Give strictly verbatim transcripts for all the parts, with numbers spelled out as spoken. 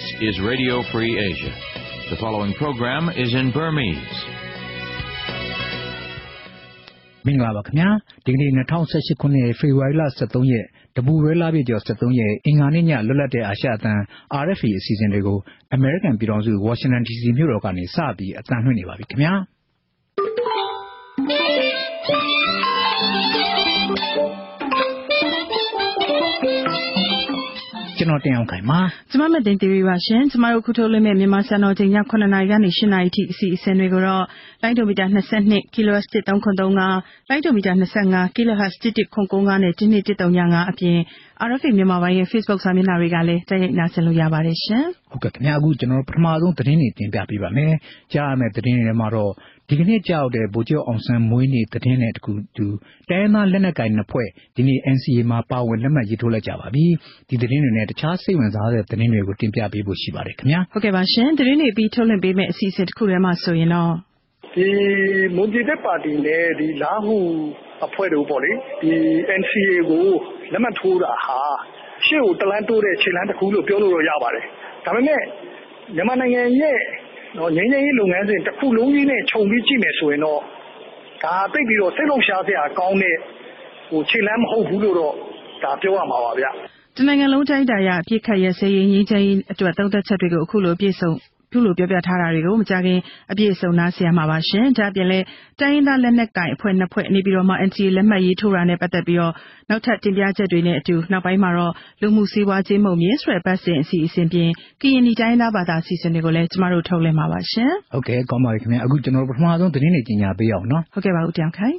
This is Radio Free Asia. The following program is in Burmese. မင်္ဂလာပါခင်ဗျာဒီကနေ့၂၀၁၈ခုနှစ်ဖေဖော်ဝါရီလ၁၃ရက်တပူရဲလပြည့်ကျော်၁၃ရက်အင်္ဂါနေ့ညလွတ်လပ်တဲ့အာရှအသံ R F A အစီအစဉ်တွေကို American ပြည်ထောင်စု Washington D C မြို့တော်ကနေစပြီးအသံလွှင့်နေပါပြီခင်ဗျာကျွန်တော်တင်အောင်ခိုင်ပါကျမမတင်တီဗီပါရှင်ကျမတို့ခုထုတ်လွှင့်မဲ့မြန်မာစံတော်ချိန်ညခုနှစ်နာရီကနေရှစ်နာရီထိအစီအစဉ်တွေကိုတော့လိုင်းဒိုမီတာ၂၂ kilohertz တစ်သုံးခုသုံးငါးလိုင်းဒိုမီတာ၂၅ kilohertz တစ်တစ်ခုကိုးငါးနဲ့တစ်နှစ်တစ်သုံးညငါးအပြင် R F A မြန်မာပိုင်းရဲ့ Facebook စာမျက်နှာတွေကလည်းတိုက်ရိုက်နားဆင်လို့ရပါတယ်ရှင်ဟုတ်ကဲ့ခင်ဗျာအခုကျွန်တော်ပထမဆုံးသတင်းတွေတင်ပြပေးပါမယ်ကြားရမယ့်သတင်းတွေမှာတော့ဒီကနေ့ကြောက်တဲ့ဗိုလ်ချုပ်အောင်ဆန်းမွေးနေ့သတင်းနဲ့တခုတူတိုင်းသားလက်နက်ကိုင်နှစ်ဖွဲ့ဒီနေ့ N C A မှာပါဝင်လက်မှတ်ရေးထိုးလိုက်ကြပါပြီဒီသတင်းတွေနဲ့တခြားစိတ်ဝင်စားတဲ့သတင်းတွေကိုတင်ပြပေးဖို့ရှိပါတယ်ခင်ဗျာဟုတ်ကဲ့ပါရှင်သတင်းတွေပြီးထုတ်လွှင့်ပေးမယ့်အစီအစဉ်တစ်ခုထဲမှာဆိုရင်တော့ဒီမွန်ပြည်သက်ပါတီနဲ့ဒီလာဟုအဖွဲ့တို့ပေါ့လေဒီ N C A ကိုလက်မှတ်ထိုးတာဟာရှေ့ကိုတလန်းတိုးတဲ့ခြေလှမ်းတစ်ခုလို့ပြောလို့ရပါတယ်ဒါပေမဲ့မြန်မာနိုင်ငံရဲ့ငြိမ်းချမ်းရေးလုပ်ငန်းစဉ်တစ်ခုလုံးကြီးနဲ့ခြုံပြီးကြည့်မယ်ဆိုရင်တော့ဒါသိပြီးတော့စိတ်လုံးရှားစရာကောင်းတဲ့ဟိုခြေလှမ်းမဟုတ်ဘူးလို့တော့ဒါပြောရမှာပါဗျတနိုင်ငံလုံးတိုင်းတာရအပြစ်ခတ်ရစေရင်ငြိမ်းချမ်းရေးအတွက်သုံးသက်ချက်တွေကိုအခုလိုပြည့်စုံပြုလို့ပြောပြထားတာတွေကိုမကြခင်အပြည့်စုံနားဆင်ရမှာပါရှင်ဒါပြင်လဲတိုင်းရင်းသားလက်နက်ကိုင်အဖွဲ့နှစ်ဖွဲ့နေပြီးတော့မှ N C A လက်မှတ်ရေးထိုးတာနဲ့ပတ်သက်ပြီးတော့နောက်ထပ်တင်ပြချက်တွေနဲ့အတူနောက်ပိုင်းမှာတော့လူမှုစီးပွားချင်းမုံမြင့်ဆွဲပတ်စဉ်အစီအစဉ်ပြင်ကရင်နီတိုင်းသားဘာသာအစီအစဉ်တွေကိုလည်းကျမတို့ထုတ်လင်းမှာပါရှင်ဟုတ်ကဲ့ကောင်းပါပြီခင်ဗျအခုကျွန်တော်ပထမဆုံးသတင်းတွေကြီးညာပေးအောင်နော်ဟုတ်ကဲ့ပါဦးတောင်ခိုင်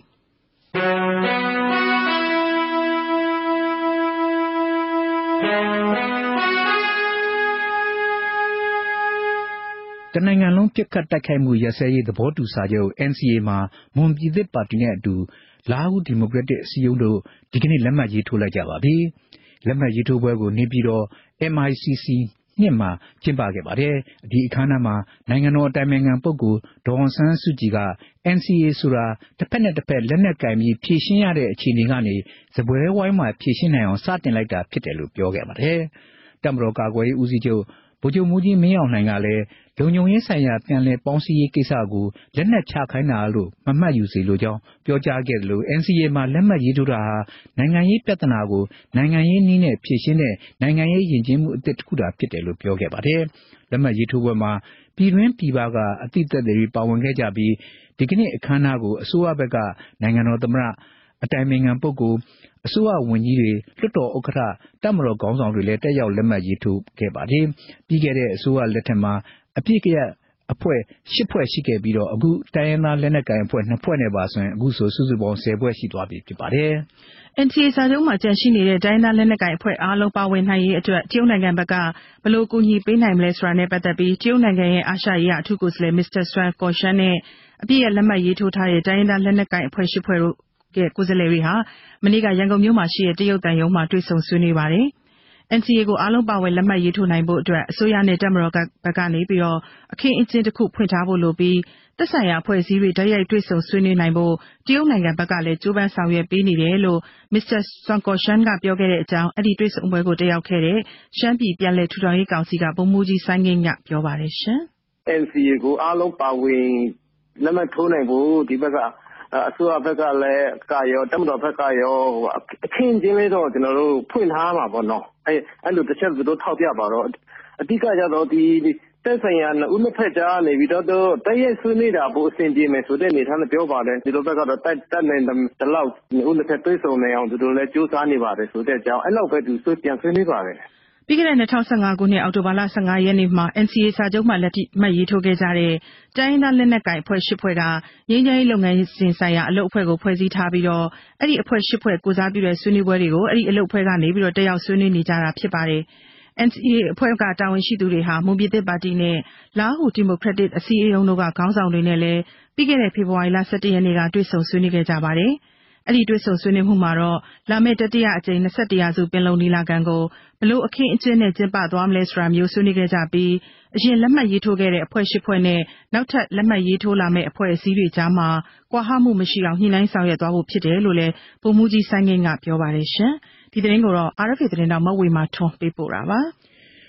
တနိုင်ငံလုံးပြစ်ခတ်တိုက်ခိုက်မှုရစဲရေးသဘောတူစာချုပ် N C A မှာမွန်ပြည်သစ်ပါတီနဲ့အတူလာဟုဒီမိုကရက်တစ်အစည်းအရုံးတို့ဒီကနေ့လက်မှတ်ရေးထိုးလိုက်ကြပါပြီ။လက်မှတ်ရေးထိုးပွဲကိုနေပြည်တော် M I C C နှစ်မှာကျင်းပခဲ့ပါတယ်။ဒီအခမ်းအနားမှာနိုင်ငံတော်အတိုင်ပင်ခံပုဂ္ဂိုလ်ဒေါ်အောင်ဆန်းစုကြည်က N C A ဆိုတာတစ်ဖက်နဲ့တစ်ဖက်လက်နက်ကင်ပြီးဖြည့်ရှင်းရတဲ့အခြေအနေကနေစပွဲဝိုင်းမှာဖြည့်ရှင်းနိုင်အောင်စတင်လိုက်တာဖြစ်တယ်လို့ပြောခဲ့ပါတယ်။တပ်မတော်ကာကွယ်ရေးဦးစီးချုပ်ဗိုလ်ချုပ်မှူးကြီးမင်းအောင်လှိုင်ကလည်းလုံခြုံရေးဆိုင်ရာပြန်လည်ပေါင်းစည်းရေးကိစ္စကိုလက်နက်ချခိုင်းတာလို့မမှတ်ယူစေလိုကြောင်းပြောကြားခဲ့တယ်လို့ N C A မှာလက်မှတ်ရေးထိုးတာဟာနိုင်ငံရေးပြဿနာကိုနိုင်ငံရေးနည်းနဲ့ဖြေရှင်းတဲ့နိုင်ငံရေးယဉ်ကျေးမှုအသစ်တစ်ခုသာဖြစ်တယ်လို့ပြောခဲ့ပါတယ်။လက်မှတ်ရေးထိုးပွဲမှာပြည်တွင်းပြည်ပကအသည့်သက်တွေပါဝင်ခဲ့ကြပြီးဒီကနေ့အခမ်းအနားကိုအစိုးရဘက်ကနိုင်ငံတော်သမ္မတအတိုင်ပင်ခံပုဂ္ဂိုလ်အစိုးရဝန်ကြီးတွေလွှတ်တော်ဥက္ကဋ္ဌတပ်မတော်ခေါင်းဆောင်တွေလည်းတက်ရောက်လက်မှတ်ရေးထိုးခဲ့ပါတယ်။ပြီးခဲ့တဲ့အစိုးရလက်ထက်မှာအပြစ်ကရအဖွဲ့၈ဖွဲ့ရှိခဲ့ပြီးတော့အခုတိုင်းရင်းသားလက်နက်ကိုင်အဖွဲ့၂ဖွဲ့နဲ့ပါဆိုရင်အခုဆိုစုစုပေါင်း၁၀ဖွဲ့ရှိသွားပြီဖြစ်ပါတယ်။ N C A စာချုပ်မှာကျန်ရှိနေတဲ့တိုင်းသားလက်နက်ကိုင်အဖွဲ့အားလုံးပါဝင်နိုင်ရေးအတွက်တရုတ်နိုင်ငံဘက်ကဘယ်လိုကူညီပေးနိုင်မလဲဆိုတာနဲ့ပတ်သက်ပြီးတရုတ်နိုင်ငံရဲ့အာရှရေးရာအထူးကိုယ်စားလှယ် Mister Sun Guoxian နဲ့အပြည့်ရဲ့လက်မှတ်ရေးထိုးထားတဲ့တိုင်းသားလက်နက်ကိုင်အဖွဲ့၈ဖွဲ့တို့ကကိုယ်စားလှယ်တွေဟာမနေ့ကရန်ကုန်မြို့မှာရှိတဲ့တရုတ်တန်ယုံမှာတွေ့ဆုံဆွေးနွေးပါတယ်။ N C A ကိုအားလုံးပါဝင်လက်မှတ်ရေးထိုးနိုင်ဖို့အတွက်အစိုးရနဲ့တပ်မတော်ဘက်ကနေပြီးတော့အခင်းအကျင်းတစ်ခုဖွင့်ထားဖို့လိုပြီးသက်ဆိုင်ရာအဖွဲ့အစည်းတွေတိုက်ရိုက်တွေ့ဆုံဆွေးနွေးနိုင်ဖို့တရုတ်နိုင်ငံဘက်ကလည်းကြိုးပမ်းဆောင်ရွက်ပေးနေတယ်လို့ Mister Sun Guoxian ကပြောခဲ့တဲ့အကြောင်းအဲ့ဒီတွေ့ဆုံပွဲကိုတက်ရောက်ခဲ့တဲ့ရှမ်းပြည်ပြည်လဲထူထောင်ရေးကောင်စီကဗိုလ်မှူးကြီးစိုင်းငင်းကပြောပါတယ်ရှင်။ N C A ကိုအားလုံးပါဝင်လက်မှတ်ထိုးနိုင်ဖို့ဒီဘက်ကအစိုးရဘက်ကလည်းကရောတပ်မတော်ဘက်ကရောအခင်းချင်းလေးတော့ကျွန်တော်တို့ဖွင့်ထားမှာပေါ့နော်အဲအဲ့လိုတစ်ချက်သူတို့ထောက်ပြပါတော့အဓိကကျတော့ဒီတက်ဆိုင်ရာဦးနှစ်ဖက်ကြားနေပြီးတော့တိုက်ရိုက်ဆွေးနွေးတာပိုအဆင်ပြေမယ်ဆိုတဲ့အနေထားနဲ့ပြောပါတယ်ဒီလိုဘက်ကတော့တက်တက်နိုင်တဲ့လောက်ဦးနှစ်ဖက်တွေးဆုံနေအောင်သူတို့လည်းစူးစမ်းနေပါတယ်ဆိုတဲ့အကြောင်းအဲ့လောက်ပဲသူဆွေးပြန်ဆွေးနွေးပါတယ်ပြီးခဲ့တဲ့၂၀၁၅ခုနှစ်အောက်တိုဘာလ၁၅ရက်နေ့မှာ N C A စာချုပ်မှာလက်မှတ်ရေးထိုးခဲ့ကြတဲ့တိုင်းသားလက်နက်ကိုင်အဖွဲ့၈ဖွဲ့ကငြိမ်းချမ်းရေးလုပ်ငန်းစဉ်ဆိုင်ရာအလုပ်အဖွဲ့ကိုဖွဲ့စည်းထားပြီးတော့အဲ့ဒီအဖွဲ့၈ဖွဲ့ကိုစားပြုတဲ့ဆွေးနွေးပွဲတွေကိုအဲ့ဒီအလုပ်အဖွဲ့ကနေပြီးတော့တက်ရောက်ဆွေးနွေးနေကြတာဖြစ်ပါတယ်။ N C A အဖွဲ့ကတာဝန်ရှိသူတွေဟာမွန်ပြည်သစ်ပါတီနဲ့လာဟုဒီမိုကရက်တစ်အစည်းအရုံးတို့ကခေါင်းဆောင်တွေနဲ့လည်းပြီးခဲ့တဲ့ဖေဖော်ဝါရီလ၁၁ရက်နေ့ကတွေ့ဆုံဆွေးနွေးခဲ့ကြပါတယ်။အဲ့ဒီတွေ့ဆုံဆွေးနွေးမှုမှာတော့လာမယ့်တတိယအကြိမ်၂၁ရာစုပင်လုံနီလာခံကိုဘလို့အခင်းအကျင်းနဲ့ကျင်းပသွားမလဲဆိုတာမျိုးဆွေးနွေးခဲ့ကြပြီးအရင်လက်မှတ်ရေးထိုးခဲ့တဲ့အဖွဲ့၈ဖွဲ့နဲ့နောက်ထပ်လက်မှတ်ရေးထိုးလာမယ့်အဖွဲ့အစည်းတွေကြားမှာကွာဟမှုမရှိအောင်ညှိနှိုင်းဆောင်ရွက်သွားဖို့ဖြစ်တယ်လို့လည်းဗိုလ်မှူးကြီးစိုင်းငင်းကပြောပါတယ်ရှင်။ဒီသတင်းကိုတော့ R F A သတင်းတော်မဝေမာထွန်းပေးပို့တာပါ။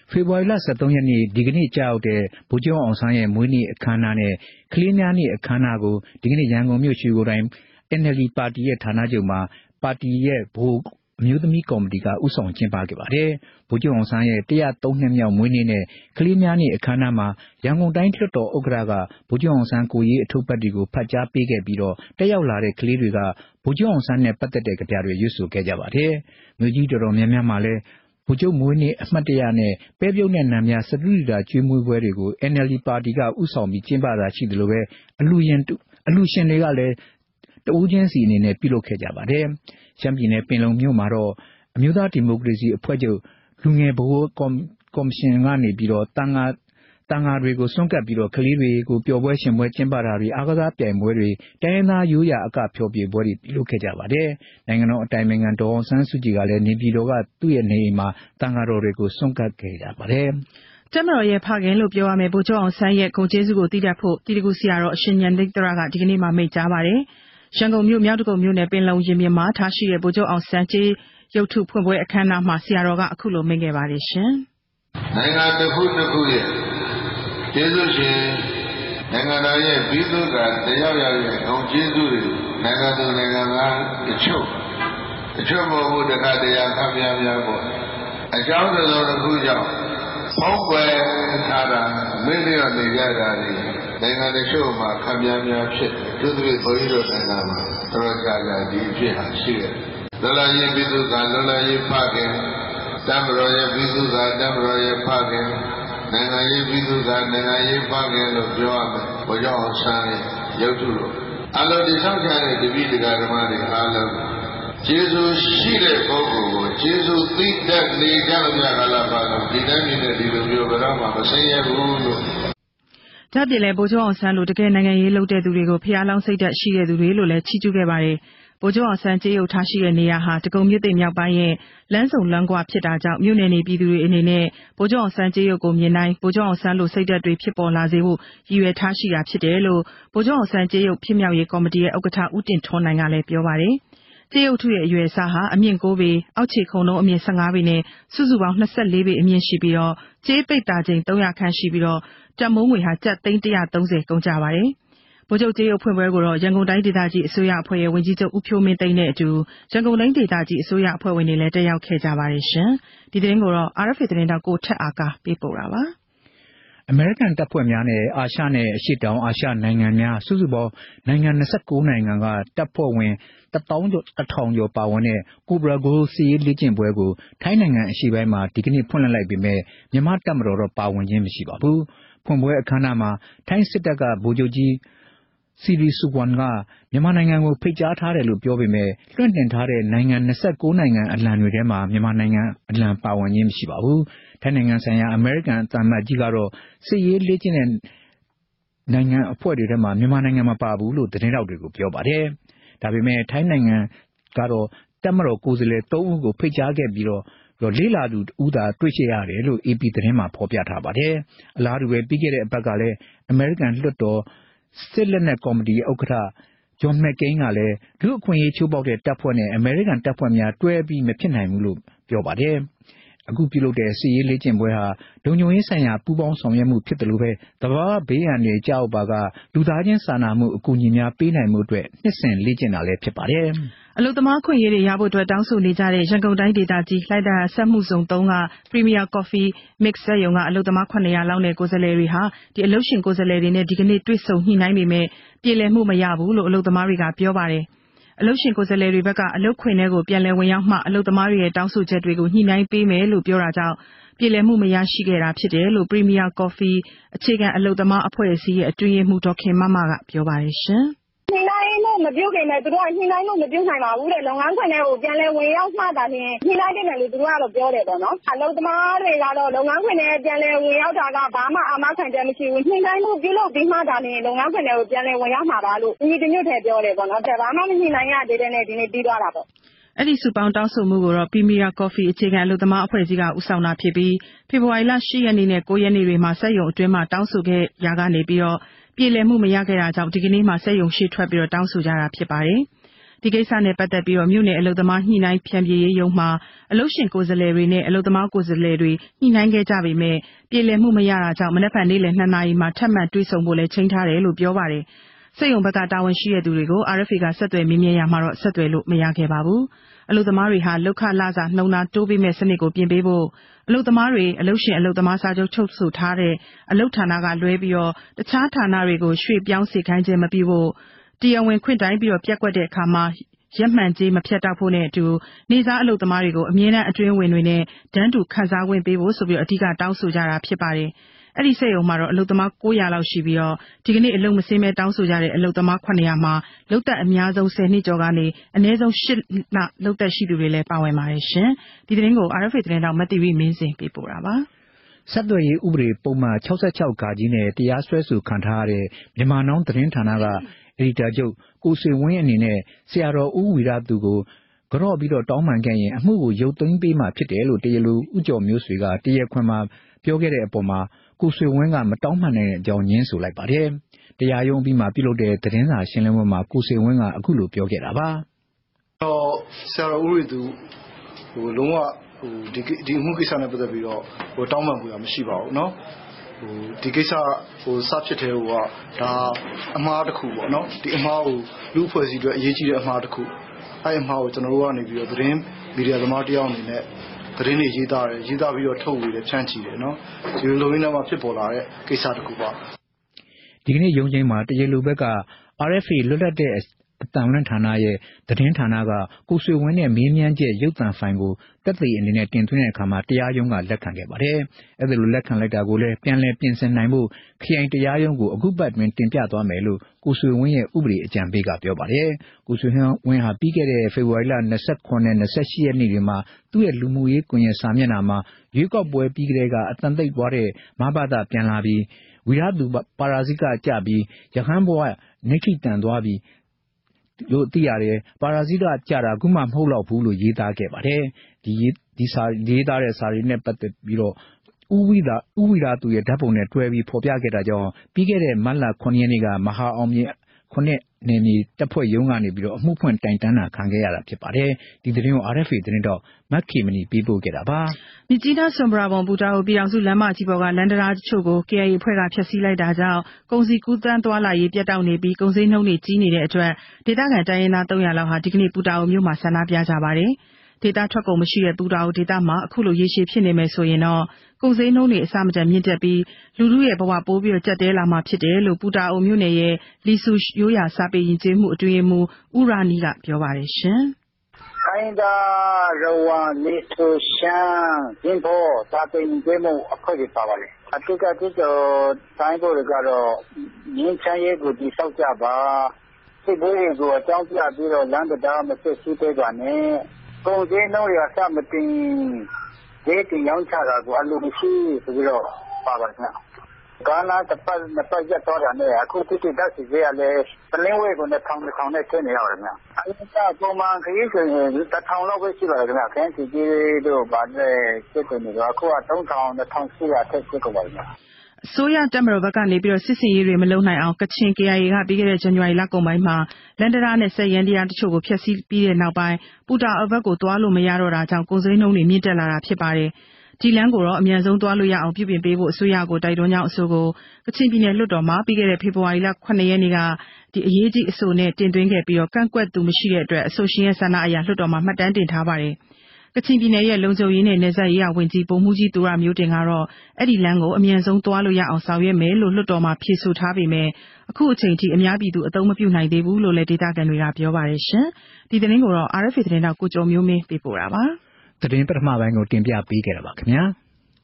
ဖေဖော်ဝါရီလဆယ်သုံးရက်နေ့ဒီကနေ့ကြောက်တဲ့ဗိုလ်ချုပ်အောင်ဆန်းရဲ့မွေးနေ့အခမ်းအနားနဲ့ကလေးများနေ့အခမ်းအနားကိုဒီကနေ့ရန်ကုန်မြို့ရွှေကိုယ်တိုင် N L D ပါတီရဲ့ဌာနချုပ်မှာပါတီရဲ့ဗဟိုအမျိုးသမီးကော်မတီကဥဆောင်ကျင်းပခဲ့ပါတယ်။ဗိုလ်ချုပ်အောင်ဆန်းရဲ့one oh threeနှစ်မြောက်မွေးနေ့နဲ့ကလေးများနေ့အခမ်းအနားမှာရန်ကုန်တိုင်းလွှတ်တော်ဥက္ကဋ္ဌကဗိုလ်ချုပ်အောင်ဆန်းကိုရေးအထုပ်ပတ်တွေကိုဖတ်ကြားပေးခဲ့ပြီးတော့တက်ရောက်လာတဲ့ကလေးတွေကဗိုလ်ချုပ်အောင်ဆန်းနဲ့ပတ်သက်တဲ့ကြပြတွေရွတ်ဆိုခဲ့ကြပါတယ်။မြို့ကြီးတော်တော်များများမှာလည်းဗိုလ်ချုပ်မွေးနေ့အမှတ်တရနဲ့ပဲပြုတ်နဲ့နံများစတူဒီတာကျွေးမွေးပွဲတွေကို N L D ပါတီကဥဆောင်ပြီးကျင်းပတာရှိတယ်လို့ပဲအလူရင်အလူရှင်တွေကလည်းတဦးချင်းစီအနေနဲ့ပြုလုပ်ခဲ့ကြပါတယ်။ရှမ်းပြည်နယ်ပင်လုံမြို့မှာတော့အမျိုးသားဒီမိုကရေစီအဖွဲ့ချုပ်လူငယ်ဗဟိုကော်မရှင်ကနေပြီးတော့တန်ဃာတန်ဃာတွေကိုစွန့်ကပ်ပြီးတော့ကလေးတွေကိုပျော်ပွဲရှင်ပွဲကျင်းပတာတွေအားကစားပြိုင်ပွဲတွေတိုင်းရင်းသားရိုးရာအကဖျော်ဖြေပွဲတွေပြုလုပ်ခဲ့ကြပါတယ်။နိုင်ငံတော်အတိုင်ပင်ခံဒေါ်အောင်ဆန်းစုကြည်ကလည်းနေပြည်တော်ကသူ့ရဲ့နေအိမ်မှာတန်ဃာတော်တွေကိုစွန့်ကပ်ခဲ့ကြပါတယ်။တက်မတော်ရဲ့ဖခင်လို့ပြောရမယ်ဗိုလ်ချုပ်အောင်ဆန်းရဲ့ဂုဏ်ကျေးဇူးကိုတည်တတ်ဖို့တီတကူဆရာတော်အရှင်ဉာဏ်သိက္ခာကဒီကနေ့မှမိန့်ကြားပါတယ်။ရန်ကုန်မြို့မြောက်တကုံမြို့နယ်ပင်လုံရင်ပြင်မှာထားရှိတဲ့ဗိုလ်ချုပ်အောင်ဆန်းကြီးရုပ်ထုဖွင့်ပွဲအခမ်းအနားမှာဆရာတော်ကအခုလိုမိန့်ခဲ့ပါတယ်ရှင်။နိုင်ငံတစ်ခုတစ်ခုရဲ့ကျေးဇူးရှင်နိုင်ငံတော်ရဲ့ပြည်သူကတရားရရဲ့ဂုဏ်ကျေးဇူးတွေနိုင်ငံသူနိုင်ငံသားတချို့တချို့မဟုတ်ဘူးတခါတရံခပ်များများပေါ့အကြောင်းတစ်စုံတစ်ခုကြောင့်ဖောက်ွယ်ထားတာမိလျော့နေကြတာတွေနိုင်ငံတချို့မှာခပ်များများဖြစ်သူတို့ဘုန်းကြီးတို့နိုင်ငံမှာတော်ကြကြဒီဖြစ်ဟာရှိတယ်လောလာရေးပြည်သူကလောလာရေးဖခင်တမ္ပရောရဲ့ပြည်သူကတမ္ပရောရဲ့ဖခင်နိုင်ငံရေးပြည်သူကနိုင်ငံရေးဖခင်လို့ပြောရမယ်ဘုရားအောင်ဆန်းရဲ့ရုပ်ထုလို့အလုံးဒီဆောင်ကြတဲ့တပည့်တရားဓမ္မတွေအားလုံးကျေးဇူးရှိတဲ့ပုဂ္ဂိုလ်ကိုကျေးဇူးသိတတ်နေကြလို့ရကာလပါလို့ဒီတိုင်းနေတဲ့ဒီလိုမျိုးဘယ်တော့မှမဆင်းရဲဘူးလို့ဒါပြင်လည်းဗိုလ်ချုပ်အောင်ဆန်းလိုတကယ်နိုင်ငံရေးလုပ်တဲ့သူတွေကိုဖျားလောင်းစိတ်ဓာတ်ရှိတဲ့သူတွေလို့လည်းချီးကျူးခဲ့ပါတယ်။ဗိုလ်ချုပ်အောင်ဆန်းကြေးရုပ်ထားရှိတဲ့နေရာဟာတကုံမြစ်သိမ်မြောက်ပိုင်းရဲ့လမ်းစုံလမ်းကွာဖြစ်တာကြောင့်မြို့နယ်နေပြည်သူတွေအနေနဲ့ဗိုလ်ချုပ်အောင်ဆန်းကြေးရုပ်ကိုမြင်တိုင်းဗိုလ်ချုပ်အောင်ဆန်းလိုစိတ်ဓာတ်တွေဖြစ်ပေါ်လာစေဖို့ရည်ရွယ်ထားရှိတာဖြစ်တယ်လို့ဗိုလ်ချုပ်အောင်ဆန်းကြေးရုပ်ဖြစ်မြောက်ရေးကော်မတီရဲ့ဥက္ကဋ္ဌဦးတင်ထွန်းနိုင်ကလည်းပြောပါတယ်။ကြေးရုပ်ထုရဲ့အရွယ်အစားဟာအမြင့်၉ပေအောက်ခြေခုံလုံးအမြင့်၁၅ပေနဲ့စုစုပေါင်း၂၄ပေအမြင့်ရှိပြီးတော့ကြေးပိတ်တာချိန်၃၀၀ခန့်ရှိပြီးတော့တန်မိုးငွေဟာကျပ်သိန်း၁၃၀ကုန်ကြပါတယ်။ဗိုလ်ချုပ်ကြေးရုပ်ဖွင့်ပွဲကိုတော့ရန်ကုန်တိုင်းဒေသကြီးအစိုးရအဖွဲ့ရဲ့ဝန်ကြီးချုပ်ဦးဖြိုးမင်းသိန်းနဲ့အတူရန်ကုန်တိုင်းဒေသကြီးအစိုးရအဖွဲ့ဝင်တွေလည်းတက်ရောက်ခဲ့ကြပါတယ်ရှင်။ဒီသတင်းကိုတော့ R F A သတင်းတောက်ကိုထက်အားကပေးပို့တာပါ။အမေရိကန်တပ်ဖွဲ့များနဲ့အာရှနဲ့အရှေ့တောင်အာရှနိုင်ငံများစုစုပေါင်းနိုင်ငံ၂၉နိုင်ငံကတပ်ဖွဲ့ဝင်တစ်သောင်းတစ်ထောင်ကျော်ပါဝင်တဲ့ကိုဘရာဂိုစီရေးလေ့ကျင့်ပွဲကိုထိုင်းနိုင်ငံအရှေ့ပိုင်းမှာဒီကနေ့ဖွင့်လှစ်လိုက်ပေမဲ့မြန်မာတပ်မတော်တော့ပါဝင်ခြင်းမရှိပါဘူး။ဖွင့်ပွဲအခမ်းအနားမှာထိုင်းစစ်တပ်ကဗိုလ်ချုပ်ကြီးစီရီဆူကွန်ကမြန်မာနိုင်ငံကိုဖိတ်ကြားထားတယ်လို့ပြောပေမဲ့လွှင့်တင်ထားတဲ့နိုင်ငံ၂၉နိုင်ငံအလံတွေထဲမှာမြန်မာနိုင်ငံအလံပါဝင်ခြင်းမရှိပါဘူး။ထိုင်းနိုင်ငံဆိုင်ရာအမေရိကန်သံအမတ်ကြီးကတော့စစ်ရေးလေ့ကျင့်တဲ့နိုင်ငံအဖွဲ့တွေထဲမှာမြန်မာနိုင်ငံမပါဘူးလို့သတင်းတောက်တွေကိုပြောပါတယ်။ဒါပေမဲ့ထိုင်းနိုင်ငံကတော့တပ်မတော်ကိုယ်စားလှယ်၃ဦးကိုဖိတ်ကြားခဲ့ပြီးတော့လေးလာသူဦးသာတွေ့ရှိရတယ်လို့ A P သတင်းမှာဖော်ပြထားပါတယ်။အလားတူပဲပြီးခဲ့တဲ့အပတ်ကလည်းအမေရိကန်လွှတ်တော်စစ်လက်နက်ကော်မတီဥက္ကဋ္ဌဂျွန်မက်ကိန်းကလည်းလူအခွင့်အရေးချိုးပေါက်တဲ့တပ်ဖွဲ့နဲ့အမေရိကန်တပ်ဖွဲ့များတွဲပြီးမဖြစ်နိုင်ဘူးလို့ပြောပါတယ်။အခုပြုလုပ်တဲ့စစ်ရေးလေ့ကျင့်ပွဲဟာလုံခြုံရေးဆိုင်ရာပူးပေါင်းဆောင်ရွက်မှုဖြစ်တယ်လို့ပဲသဘာဝဘေးအန္တရာယ်ကြောက်ပါကလူသားချင်းစာနာမှုအကူအညီများပေးနိုင်မှုအတွက်နှစ်စဉ်လေ့ကျင့်တာလည်းဖြစ်ပါတယ်။အလုသမားခွင့်ရေးတွေရဖို့အတွက်တောင်းဆိုနေကြတဲ့ရန်ကုန်တိုင်းဒေသကြီးလိုက်တာဆက်မှုစုံ၃က Premier Coffee Mix စက်ရုံကအလုသမားခုနှစ်ရာလောက်နဲ့ကိုယ်စားလှယ်တွေဟာဒီအလုရှင်ကိုယ်စားလှယ်တွေနဲ့ဒီကနေ့တွေ့ဆုံညှိနှိုင်းပေမဲ့ပြည်လည်မှုမရဘူးလို့အလုသမားတွေကပြောပါတယ်။အလုရှင်ကိုယ်စားလှယ်တွေဘက်ကအလုခွင့်ထဲကိုပြန်လည်ဝင်ရောက်မှအလုသမားတွေရဲ့တောင်းဆိုချက်တွေကိုညှိနှိုင်းပေးမယ်လို့ပြောတာကြောင့်ပြည်လည်မှုမရရှိခဲ့တာဖြစ်တယ်လို့ Premier Coffee အခြေခံအလုသမားအဖွဲ့အစည်းရဲ့အတွင်းရေးမှူးဒေါက်ခင်မမကပြောပါတယ်ရှင်။ညှိနှိုင်းလို့မပြုတ်ခင်နဲ့သူတို့ကညှိနှိုင်းလို့မပြုတ်နိုင်ပါဘူးတဲ့လုပ်ငန်းခွင်တွေကိုပြန်လဲဝင်ရောက်မှသာလျှင်ညှိနှိုင်းတယ်လို့သူတို့ကတော့ပြောတယ်ပေါ့နော်အလုပ်သမားတွေကတော့လုပ်ငန်းခွင်တွေပြန်လဲဝင်ရောက်တာကဘာမှအာမခံချက်မရှိဘူးညှိနှိုင်းမှုပြုလုပ်ပြီးမှသာလျှင်လုပ်ငန်းခွင်တွေကိုပြန်လဲဝင်ရောက်မှာပါလို့ဒီဒီညွတ်ထဲပြောတယ်ပေါ့နော်ဒါဘာမှမညှိနှိုင်းရသေးတဲ့နဲ့ဒီနေ့ပြီးသွားတာပေါ့အဲ့ဒီစုပေါင်းတောင်းဆိုမှုကိုတော့ Premier Coffee အခြေခံအလုပ်သမားအဖွဲ့အစည်းကဦးဆောင်တာဖြစ်ပြီးဖေဖော်ဝါရီလ၈ရက်နေ့နဲ့၉ရက်နေ့တွေမှာစက်ရုံအတွင်းမှာတောင်းဆိုခဲ့ရာကနေပြီးတော့ပြည်လည်မှုမရခဲ့တာကြောင့်ဒီကနေ့မှစက်ရုံရှိထွက်ပြီးတော့တောင်းဆိုကြတာဖြစ်ပါတယ်။ဒီကိစ္စနဲ့ပတ်သက်ပြီးတော့မြို့နယ်အလုပ်သမားညှိနှိုင်းဖြန့်ပြေးရေးရုံးမှာအလုပ်ရှင်ကိုယ်စားလှယ်တွေနဲ့အလုပ်သမားကိုယ်စားလှယ်တွေညှိနှိုင်းခဲ့ကြပေမဲ့ပြေလည်မှုမရတာကြောင့်မနက်ဖြန်နေ့လယ်နှစ်နာရီမှာထပ်မံတွေ့ဆုံဖို့လည်းချိန်ထားတယ်လို့ပြောပါတယ်။စိတ်ယုံဘက်ကတာဝန်ရှိတဲ့သူတွေကို R F A ကဆက်သွယ်မေးမြန်းရမှာတော့ဆက်သွယ်လို့မရခဲ့ပါဘူး။အလုပ်သမားတွေဟာလောက်ခလာစာနှုံနာတိုးပေးမဲ့စနစ်ကိုပြင်ပေးဖို့အလုပ်သမားတွေအလုပ်ရှင်အလုပ်သမားစာချုပ်ချုပ်ဆိုထားတဲ့အလုပ်ဌာနကလွဲပြီးတော့တခြားဌာနတွေကိုရွှေ့ပြောင်းစေခိုင်းခြင်းမပြုဖို့တရားဝင်ခွင့်တိုင်းပြီးတော့ပြက်ကွက်တဲ့အခါမှာရက်မှန်ကြေးမဖြတ်တောက်ဖို့နဲ့အတူနေစားအလုပ်သမားတွေကိုအမြဲတမ်းအတွင်းဝင်တွေနဲ့ဒန်းတူခန်းစားခွင့်ပေးဖို့ဆိုပြီးအဓိကတောင်းဆိုကြတာဖြစ်ပါတယ်။အဲ့ဒီစိတ်ယုံမှာတော့အလုပ်သမား၉ရာလောက်ရှိပြီးတော့ဒီကနေ့အလုပ်မစင်းမဲတောင်းဆိုကြတဲ့အလုပ်သမားခုနှစ်ရာမှာလုပ်သက်အများဆုံးဆယ်နှစ်ကျော်ကနေအနည်းဆုံး၈လလုပ်သက်ရှိသူတွေလည်းပါဝင်ပါတယ်ရှင်။ဒီသတင်းကို R F A သတင်းတောက်မတီဗီမင်းစင်ပေးပို့တာပါ။ဆက်သွယ်ရေးဥပဒေပုံမှန်၆၆ဂါကြီးနဲ့တရားစွဲဆိုခံထားရတဲ့မြန်မာနောင်းသတင်းဌာနကအက်ဒီတာချုပ်ကိုဆွေဝင်းအနေနဲ့ဆရာတော်ဦးဝီရသူကိုကြော့ပြီးတော့တောင်းပန်ခဲ့ရင်အမှုကိုရုပ်သိမ်းပေးမှဖြစ်တယ်လို့တရားလိုဦးကျော်မျိုးဆွေကတရားခွင်မှာပြောခဲ့တဲ့အပေါ်မှာကိုဆွေဝင်းကမတောင်းပန်နိုင်တဲ့အကြောင်းညင်းဆိုလိုက်ပါတယ်။တရားရုံးပြီးမှပြုလုပ်တဲ့သတင်းစာရှင်းလင်းပွဲမှာကိုဆွေဝင်းကအခုလိုပြောခဲ့တာပါ။တော့ဆရာတော်ဦးဝီရသူဟိုလုံးဝဟိုဒီဒီအမှုကိစ္စနဲ့ပတ်သက်ပြီးတော့ဟိုတောင်းပန်မှုရမရှိပါဘူးเนาะဟိုဒီကိစ္စဟိုစဖြစ်တဲ့ဟိုကဒါအမှားတစ်ခုပေါ့နော်ဒီအမှားကိုလူအဖွဲ့အစည်းတွေအရေးကြီးတဲ့အမှားတစ်ခုအဲ့အမှားကိုကျွန်တော်တို့ကနေပြီးတော့သတင်းမီဒီယာသမားတယောက်အနေနဲ့သတင်းတွေရေးသားတယ်ရေးသားပြီးတော့ထုတ်ဝေတယ်ဖြန့်ချီတယ်နော်ဒီလိုလိုနဲ့မှဖြစ်ပေါ်လာတဲ့ကိစ္စတစ်ခုပါဒီကနေ့ရုံးချိန်မှာတရားလိုဘက်က R F A လွတ်လပ်တဲ့အတံလွှင့်ဌာနရဲ့သတင်းဌာနကကိုဆွေဝင်းနဲ့မေးမြန်းချက်ရုပ်သံဖိုင်ကိုတက်သေးအနေနဲ့တင်သွင်းတဲ့အခါမှာတရားရုံးကလက်ခံခဲ့ပါတယ်။အဲ့ဒါလိုလက်ခံလိုက်တာကိုလည်းပြန်လည်ပြင်ဆင်နိုင်ဖို့ခရိုင်တရားရုံးကိုအခုပတ်တွင်တင်ပြသွားမယ်လို့ကိုဆွေဝင်းရဲ့ဥပဒေအကြံပေးကပြောပါတယ်။ကိုဆွေဝင်းဟာပြီးခဲ့တဲ့ဖေဖော်ဝါရီလ၂၉နဲ့၂၈ရက်နေ့တွေမှာသူ့ရဲ့လူမှုရေးကွန်ရက်စာမျက်နှာမှာရွေးကောက်ပွဲပြီးကလေးကအတန်သိပ်သွားတဲ့မဘာသာပြန်လာပြီးဝီရသူပါရာဇိကကြပြီးရဟန်းဘဝနိဋ္ဌိတန်သွားပြီးလို့သိရတယ်ပါရာဇိကကြတာခုမှမဟုတ်တော့ဘူးလို့ရေးသားခဲ့ပါတယ်ဒီဒီစာရေးသားတဲ့စာတွေနဲ့ပတ်သက်ပြီးတော့ဦးဝိဒါဦးဝိဒါသူရဲ့ဓာတ်ပုံနဲ့တွဲပြီးဖော်ပြခဲ့တာကြောင့်ပြီးခဲ့တဲ့မတ်လခုနှစ်ရက်နေ့ကမဟာအောင်မြင်ခုနှစ်နေနေတပ်ဖွဲ့ရုံးကနေပြီးတော့အမှုဖွင့်တိုင်တန်းတာခံခဲ့ရတာဖြစ်ပါတယ်ဒီသတင်းကို R F A သတင်းတော့မက်ခေမနီပေးပို့ခဲ့တာပါမြကြီးနားဆွန်ပရာဘုံပူတာကိုပြည်အောင်စုလမ်းမကြီးပေါ်ကလန်ဒရာတချို့ကို K I A အဖွဲ့ကဖျက်ဆီးလိုက်တာကြောင့်ကုန်စည်ကူးသန်းသွားလာရေးပြတ်တောက်နေပြီးကုန်စည်နှုန်းတွေကြီးနေတဲ့အတွက်ဒေသခံတိုင်းရင်းသား၃ရာလောက်ဟာဒီကနေ့ပူတာကိုမြို့မှာဆန္ဒပြကြပါတယ်ဒေသထွက်ကုန်မရှိတဲ့ပူတာကိုဒေသမှာအခုလိုရေရှည်ဖြစ်နေမယ်ဆိုရင်တော့ကုန်စည်နှုန်းတွေအစမတန်မြင့်တက်ပြီးလူလူရဲ့ဘဝပိုးပြီးတော့ကြက်တဲလာမှာဖြစ်တယ်လို့ပူတာအိုမြို့နယ်ရဲ့လီဆူရိုးရာစာပေယဉ်ကျေးမှုအတွင်းမှုဦးရာနီကပြောပါတယ်ရှင်ခိုင်ဒါရဝါလီဆူရှန်ရင်းဖို့စာပေယဉ်ကျေးမှုအဖွဲ့တွေပါပါလေအတူကတူတော့တိုင်းပေါ်ကတော့ငင်းချမ်းရေးကိုဒီဆောက်ကြပါစိတ်ဘိုးတွေကိုအကြောင်းပြပြီးတော့လမ်းတရားမဆက်ရှိသေးပါနဲ့ကုန်စည်နှုန်းရစမတင်ဒီတင်ရောင်းချတာကိုအလိုမရှိဆိုပြီးတော့ပါပါခင်ဗျကာနာတပတ်နှစ်ပတ်ရက်တော့တယ်အခုတိတိတက်စီရလဲတလင်းဝဲကိုနဲ့ထောင်ထောင်နဲ့ထင်းနေရတယ်ခင်ဗျအဲဒီကပုံမှန်ခရီးဆိုရင်တထောင်လောက်ပဲရှိပါတယ်ခင်ဗျခန်းစီကြီးတို့ဗာတဲ့စစ်ကုန်တွေအခုကသုံးထောင်နှစ်ထောင်ရှိရထက်စစ်ကုန်ပါခင်ဗျအစိုးရတပ်မတော်ဘက်ကနေပြီးတော့စစ်စင်ရေးတွေမလုပ်နိုင်အောင်ကချင် K I A ကပြီးခဲ့တဲ့ဇန်နဝါရီလကုန်ပိုင်းမှာလန်ဒရာနဲ့ဆက်ရန်တရားတချို့ကိုဖျက်ဆီးပြီးတဲ့နောက်ပိုင်းပူတာအဘက်ကိုသွားလို့မရတော့တာကြောင့်ကုန်စည်နှုန်းတွေမြင့်တက်လာတာဖြစ်ပါတယ်။ဒီလမ်းကိုတော့အမြန်ဆုံးသွားလို့ရအောင်ပြုပြင်ပေးဖို့အစိုးရကိုတိုက်တွန်းကြောင်းအဆိုကိုကချင်ပြည်နယ်လွှတ်တော်မှာပြီးခဲ့တဲ့ဖေဖော်ဝါရီလခုနှစ်ရက်နေ့ကဒီအရေးကြီးအဆိုနဲ့တင်သွင်းခဲ့ပြီးတော့ကန့်ကွက်သူမရှိတဲ့အတွက်အဆိုရှင်ရဲ့ဆန္ဒအရလွှတ်တော်မှာမှတ်တမ်းတင်ထားပါတယ်။ကချင်ပြည်နယ်ရဲ့လုံခြုံရေးနဲ့နယ်စပ်ရေးရာဝန်ကြီးဗိုလ်မှူးကြီးသူရမျိုးတင်ကတော့အဲ့ဒီလမ်းကိုအမြန်ဆုံးသွားလို့ရအောင်ဆောင်ရွက်မယ်လို့လွှတ်တော်မှာဖြေဆိုထားပေမဲ့အခုအချိန်ထိအများပြည်သူအသုံးမပြုနိုင်သေးဘူးလို့လည်းဒေသခံတွေကပြောပါတယ်ရှင်။ဒီသတင်းကိုတော့ R F A သတင်းတောက်ကိုကျော်မျိုးမင်းပေးပို့တာပါ။သတင်းပထမပိုင်းကိုတင်ပြပေးခဲ့တာပါခင်ဗျာ။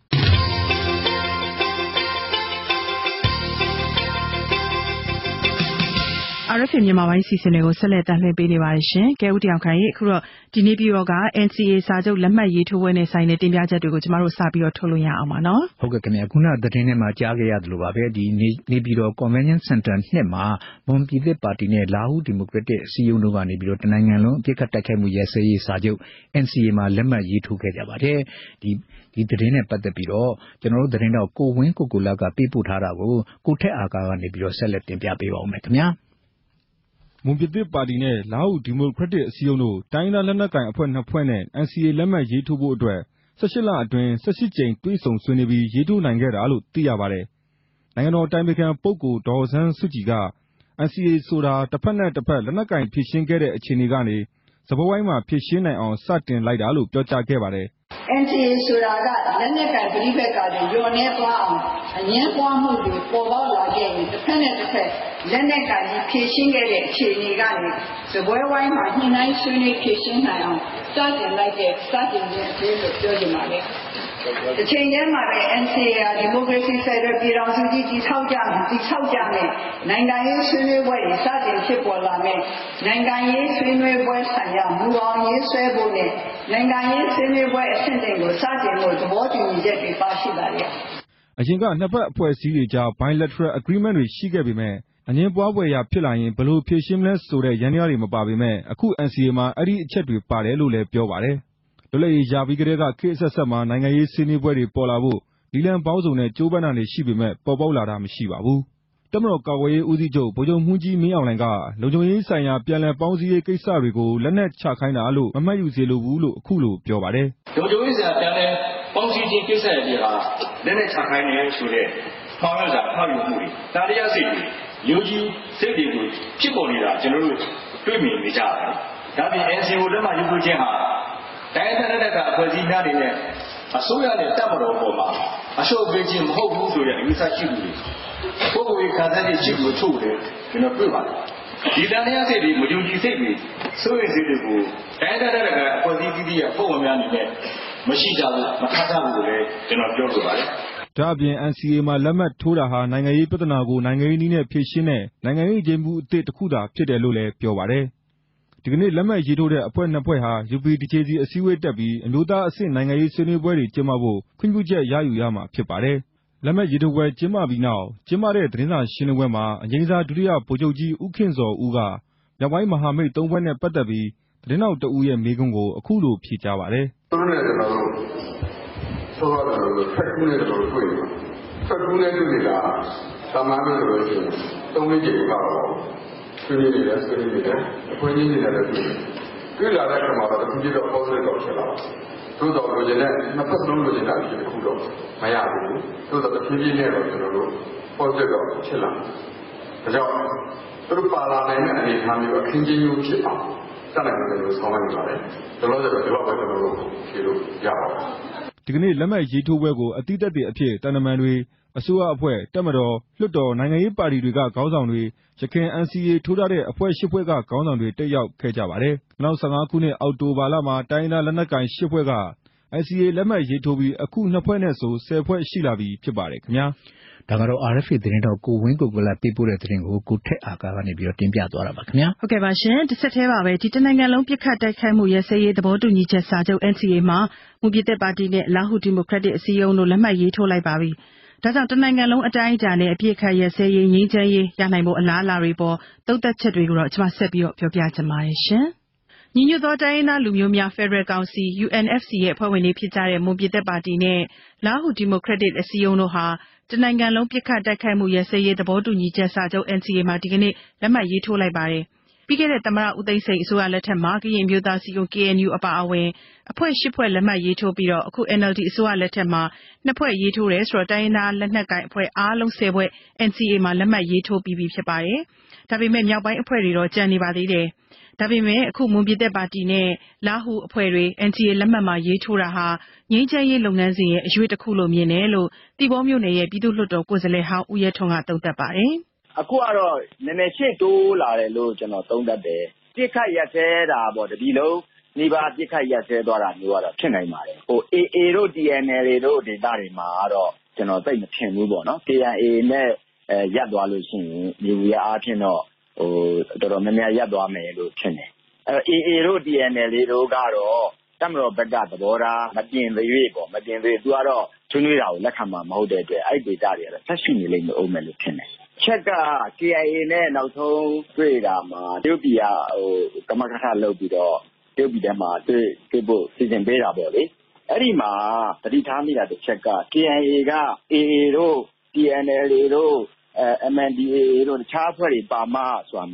R F A မြန်မာပိုင်းစီစဉ်တွေကိုဆက်လက်တင်ပြပေးနေပါတယ်ရှင်။ကဲဦးတယောက်ခိုင်အခုတော့ဒီနေ့ပြီးတော့က N C A စာချုပ်လက်မှတ်ရေးထိုးပွဲနဲ့ဆိုင်တဲ့တင်ပြချက်တွေကိုကျမတို့စပြီးတော့ထုတ်လို့ရအောင်ပါနော်။ဟုတ်ကဲ့ခင်ဗျာခုနသတင်းထဲမှာကြားခဲ့ရတယ်လို့ပါပဲဒီနေပြီးတော့ Convention Center နှစ်မှာမွန်ပြည်သစ်ပါတီနဲ့လာဟုဒီမိုကရက်တစ်အစည်းအရုံးတို့ကနေပြီးတော့တနိုင်ငံလုံးအပြစ်ခတ်တိုက်ခိုက်မှုရဲစဲရေးစာချုပ် N C A မှာလက်မှတ်ရေးထိုးခဲ့ကြပါတယ်။ဒီဒီသတင်းနဲ့ပတ်သက်ပြီးတော့ကျွန်တော်တို့သတင်းတော့ကိုဝင်းကိုကိုလာကပေးပို့ထားတာကိုကိုထက်အာကာကနေပြီးတော့ဆက်လက်တင်ပြပေးပါဦးမယ်ခင်ဗျာ။မွန်ပြည်သစ်ပါတီနဲ့လာအိုဒီမိုကရက်တစ်အစည်းအရုံးတို့တိုင်းဒေသလက်နက်ကိုင်အဖွဲ့နှစ်ဖွဲ့နဲ့ N C A လက်မှတ်ရေးထိုးဖို့အတွက်၁၈လအတွင်း၁၈ကြိမ်တွေ့ဆုံဆွေးနွေးပြီးရေးထိုးနိုင်ခဲ့တာလို့သိရပါတယ်။နိုင်ငံတော်အတိုင်ပင်ခံပုဂ္ဂိုလ်ဒေါ်အောင်ဆန်းစုကြည်က N C A ဆိုတာတစ်ဖက်နဲ့တစ်ဖက်လက်နက်ကိုင်ဖြေရှင်းခဲ့တဲ့အခြေအနေကနေစပွဲဝိုင်းမှာဖြေရှင်းနိုင်အောင်စတင်လိုက်တာလို့ပြောကြားခဲ့ပါတယ်။ N C A ဆိုတာကလက်နက်ကိုင်ပြည်ပကတွေညှော်နေသွားအောင်အငင်းပွားမှုတွေပေါ်ပေါက်လာခဲ့ရင်တစ်ဖက်နဲ့တစ်ဖက်လက်နက်ကိုင်ဖြေရှင်းခဲ့တဲ့အခြေအနေကနေစပွဲဝိုင်းမှာညှိနှိုင်းဆွေးနွေးဖြေရှင်းနိုင်အောင်စတင်လိုက်တဲ့စတင်ခြင်းအဖြစ်လို့ပြောချင်ပါတယ်။တစ်ချိန်တည်းမှာပဲ N C A ဟာဒီမိုကရေစီဖက်ဒရယ်ပြည်ထောင်စုကြီးတည်ဆောက်ကြမယ်တည်ဆောက်ကြမယ်နိုင်ငံရေးဆွေးနွေးပွဲတွေစတင်ဖြစ်ပေါ်လာမယ်နိုင်ငံရေးဆွေးနွေးပွဲဆိုင်ရာမူအောင်ရေးဆွဲဖို့နဲ့နိုင်ငံရေးဆွေးနွေးပွဲအဆင့်တင်ကိုစတင်ဖို့သဘောတူညီချက်တွေပါရှိပါတယ်။အရင်ကနှစ်ဖက်အဖွဲ့အစည်းတွေကြား bilateral agreement တွေရှိခဲ့ပေမဲ့အငြင်းပွားဖွယ်ရာဖြစ်လာရင်ဘယ်လိုဖြေရှင်းမလဲဆိုတဲ့ယန္တရားတွေမပါပေမဲ့အခု N C A မှာအဲ့ဒီအချက်တွေပါတယ်လို့လည်းပြောပါတယ်။လွတ်လပ်ရေးရပြီးကတည်းကခေတ်အဆက်ဆက်မှာနိုင်ငံရေးဆွေးနွေးပွဲတွေပေါ်လာဖို့နည်းလမ်းပေါင်းစုံနဲ့ကြိုးပမ်းတာတွေရှိပေမဲ့ပေါ်ပေါက်လာတာမရှိပါဘူး။တပ်မတော်ကာကွယ်ရေးဦးစီးချုပ်ဗိုလ်ချုပ်မှူးကြီးမင်းအောင်လှိုင်ကလုံခြုံရေးဆိုင်ရာပြန်လည်ပေါင်းစည်းရေးကိစ္စတွေကိုလက်နက်ချခိုင်းတာလို့မမှတ်ယူစေလိုဘူးလို့အခုလိုပြောပါတယ်။လုံခြုံရေးဆိုင်ရာပြန်လည်ပေါင်းစည်းခြင်းကိစ္စတွေဟာလက်နက်ချခိုင်းတယ်ဆိုတဲ့ဖောင်းရစာဖောက်ယူမှုတွေတာတရားစိတ်တွေလူကြီးစိတ်တွေကိုဖြစ်ပေါ်နေတာကျွန်တော်တို့တွေ့မြင်နေကြတယ်။ဒါပြင် N C A ကိုလက်မှတ်ရေးထိုးခြင်းဟာတိုင်းဒေသနဲ့အဖွဲ့အစည်းများတွေနဲ့အစိုးရနဲ့တပ်မတော်ပေါ်မှာအရှုပ်ပေးခြင်းမဟုတ်ဘူးဆိုတဲ့အယူဆရှိမှုတွေပုဂ္ဂိုလ်ရေးခံစားချက်ရှိမှုထုတ်တယ်ကျွန်တော်တွေ့ပါတယ်။ဒီတရားစိတ်တွေမယုံကြည်စိတ်တွေစိုးရိမ်စိတ်တွေကိုတိုင်းဒေသနဲ့အဖွဲ့အစည်းကြီးရဲ့ပုံမှန်များအနေနဲ့မရှိကြဘူးမထားကြဘူးလို့လည်းကျွန်တော်ပြောလိုပါတယ်။ဒါအပြင် N C A မှာလက်မှတ်ထိုးတာဟာနိုင်ငံရေးပြဿနာကိုနိုင်ငံရေးနည်းနဲ့ဖြေရှင်းတဲ့နိုင်ငံရေးကြေးမှုအသစ်တစ်ခုသာဖြစ်တယ်လို့လည်းပြောပါတယ်။ဒီကနေ့လက်မှတ်ရေးထိုးတဲ့အဖွဲ့နှစ်ဖွဲ့ဟာ U P D J C အစည်းအဝေးတက်ပြီးအမျိုးသားအဆင့်နိုင်ငံရေးဆွေးနွေးပွဲတွေကျင်းပဖို့ခွင့်ပြုချက်ရယူရမှာဖြစ်ပါတယ်။လက်မှတ်ရေးထိုးပွဲကျင်းပပြီးနောက်ကျင်းပတဲ့သတင်းစာရှင်းလင်းပွဲမှာအငြိမ်းစားဒုတိယဗိုလ်ချုပ်ကြီးဦးခင်ဇော်ဦးကမြောက်ပိုင်းမဟာမိတ်သုံးဖွဲ့နဲ့ပတ်သက်ပြီးသတင်းတော်တဦးရဲ့မေးခွန်းကိုအခုလိုဖြေကြားပါတယ်။သူတို့နဲ့ကျွန်တော်တို့ဆိုတော့ဖက်ကူးနဲ့ကျွန်တော်တို့တွေ့တယ်။ဖက်ကူးနဲ့တွေ့နေတာသာမန်လို့ဆိုရင်သုံးလေးကြိမ်ကတော့ဆွေးနွေးနေတယ်ဆွေးနွေးနေတယ်အဖွဲ့ကြီးနေတယ်လည်းတွေ့တယ်။တွေ့လာတဲ့အခါမှာတော့သူကြီးတော့ positive တော့ဖြစ်လာတယ်။သို့တော်လိုချင်တဲ့နှစ်ဖက်လုံးလိုချင်တဲ့အဖြစ်တစ်ခုတော့မရဘူး။သို့တော်တဖြည်းဖြည်းနဲ့တော့ကျွန်တော်တို့ positive တော့ဖြစ်လာတယ်။ဒါကြောင့်သူတို့ပါလာနိုင်တဲ့အနေအထားမျိုးအခင်းကျင်းမျိုးဖြစ်အောင်စတဲ့နိုင်ငံတွေကိုဆောင်ရွက်နေပါတယ်။ဒါလို့ဆိုတော့ဒီဘက်ပဲကျွန်တော်တို့ဖြေလို့ရပါတယ်။ဒီကနေ့လက်မှတ်ရေးထိုးပွဲကိုအတိတ်တွေအဖြစ်တန်တမန်တွေအစိုးရအဖွဲ့တပ်မတော်လွှတ်တော်နိုင်ငံရေးပါတီတွေကခေါင်းဆောင်တွေရခိုင် N C A ထိုးထားတဲ့အဖွဲ့ရှစ်ဖွဲ့ကခေါင်းဆောင်တွေတက်ရောက်ခဲ့ကြပါတယ်။နောက်၁၅ခုနှစ်အောက်တိုဘာလမှာတိုင်းဒေသလက်နက်ကိုင်ရှစ်ဖွဲ့က N C A လက်မှတ်ရေးထိုးပြီးအခုနှစ်ဖွဲ့နဲ့ဆိုဆယ်ဖွဲ့ရှိလာပြီဖြစ်ပါတယ်ခင်ဗျာ။ဒါကတော့ R F A သတင်းတော်ကိုဝင်းကိုကလာပေးပို့တဲ့သတင်းကိုကိုထက်အာကာကနေပြီးတော့တင်ပြသွားတာပါခင်ဗျာဟုတ်ကဲ့ပါရှင်တစ်ဆက်တည်းပါပဲဒီတနိုင်ငံလုံးပြစ်ခတ်တိုက်ခိုက်မှုရစရေးသဘောတူညီချက်စာချုပ် N C A မှာမူပြည်သက်ပါတီနဲ့လာဟုဒီမိုကရက်တစ်အစည်းအရုံးတို့လက်မှတ်ရေးထိုးလိုက်ပါပြီဒါကြောင့်တနိုင်ငံလုံးအတိုင်းအတာနဲ့အပြည့်ခတ်ရစရေးငြိမ်းချမ်းရေးရနိုင်ဖို့အလားအလာတွေပေါ်သုံးသပ်ချက်တွေကိုတော့ကျွန်မဆက်ပြီးတော့ပြောပြချင်ပါတယ်ရှင်ညီညွတ်သောတိုင်းရင်းသားလူမျိုးများဖက်ဒရယ်ကောင်စီ U N F C ရဲ့အဖွဲ့ဝင်တွေဖြစ်ကြတဲ့မွန်ပြည်သက်ပါတီနဲ့လာဟုဒီမိုကရက်တစ်အစည်းအရုံးတို့ဟာတနိုင်ငံလုံးပြစ်ခတ်တိုက်ခိုက်မှုရစရေးသဘောတူညီချက်စာချုပ် N C A မှာဒီကနေ့လက်မှတ်ရေးထိုးလိုက်ပါတယ်ပြီးခဲ့တဲ့သမ္မတဦးသိန်းစိန်အစိုးရလက်ထက်မှာကရင်မျိုးသားစီယုံ K N U အပါအဝင်အဖွဲ့ရှစ်ဖွဲ့လက်မှတ်ရေးထိုးပြီးတော့အခု N L D အစိုးရလက်ထက်မှာနှစ်ဖွဲ့ရေးထိုးတယ်ဆိုတော့တိုင်းရင်းသားလက်နက်ကိုင်အဖွဲ့အားလုံးဆယ်ဖွဲ့ N C A မှာလက်မှတ်ရေးထိုးပြီးပြီဖြစ်ပါတယ်ဒါပေမဲ့မြောက်ပိုင်းအဖွဲ့တွေတော့ကြံနေပါသေးတယ်ဒါပေမဲ့အခုမွန်ပြည်သက်ပါတီနဲ့လာဟုအဖွဲ့တွေ N C A လက်မှတ်မှာရေးထိုးတာဟာငြိမ်းချမ်းရေးလုပ်ငန်းစဉ်ရဲ့အရွေးတစ်ခုလို့မြင်တယ်လို့တီဘောမြို့နယ်ရဲ့ပြည်သူ့လွှတ်တော်ကိုယ်စားလှယ်ဟောင်းဦးရဲထွန်းကသုံးသပ်ပါတယ်အခုကတော့နည်းနည်းရှေ့တိုးလာတယ်လို့ကျွန်တော်သုံးသပ်တယ်ပြစ်ခတ်ရက်သေးတာပေါ့တပြည်လုံးနေပါပြစ်ခတ်ရက်သေးသွားတာမျိုးကတော့ဖြစ်နိုင်ပါတယ်ဟို A A တို့ D N L တို့ဒေသတွေမှာကတော့ကျွန်တော်သိမထင်ဘူးပေါ့နော် K N A နဲ့အဲရက်သွားလို့ရှိရင်မြေကြီးအားဖြင့်တော့ဟိုတော်တော်များများရက်သွားမယ်လို့ထင်တယ်အဲ A A တို့ D N L တို့ကတော့တပ်မတော်ဘက်ကသဘောထားမပြင်သေးပေါ့မပြင်သေးသူကတော့ဆွေးနွေးတာကိုလက်ခံမှာမဟုတ်တဲ့အတွက်အဲ့ဒေသတွေကတော့ဆက်ရှိနေလိမ့်မယ်အောင်မယ်လို့ထင်တယ်ချက်က K I A နဲ့နောက်ဆုံးတွေ့တာမှာတရုတ်ပြည်ကဟိုကမကထလုပ်ပြီးတော့တရုတ်ပြည်ထဲမှာတွေ့တွေ့ဖို့စီစဉ်ပေးတာပေါ့လေအဲ့ဒီမှာတတိထားမိတာတစ်ချက်က K I A က A A တို့ D N L တို့အဲ M N D A A တို့တခြားအဖွဲ့တွေပါမဆိုတာမျိုး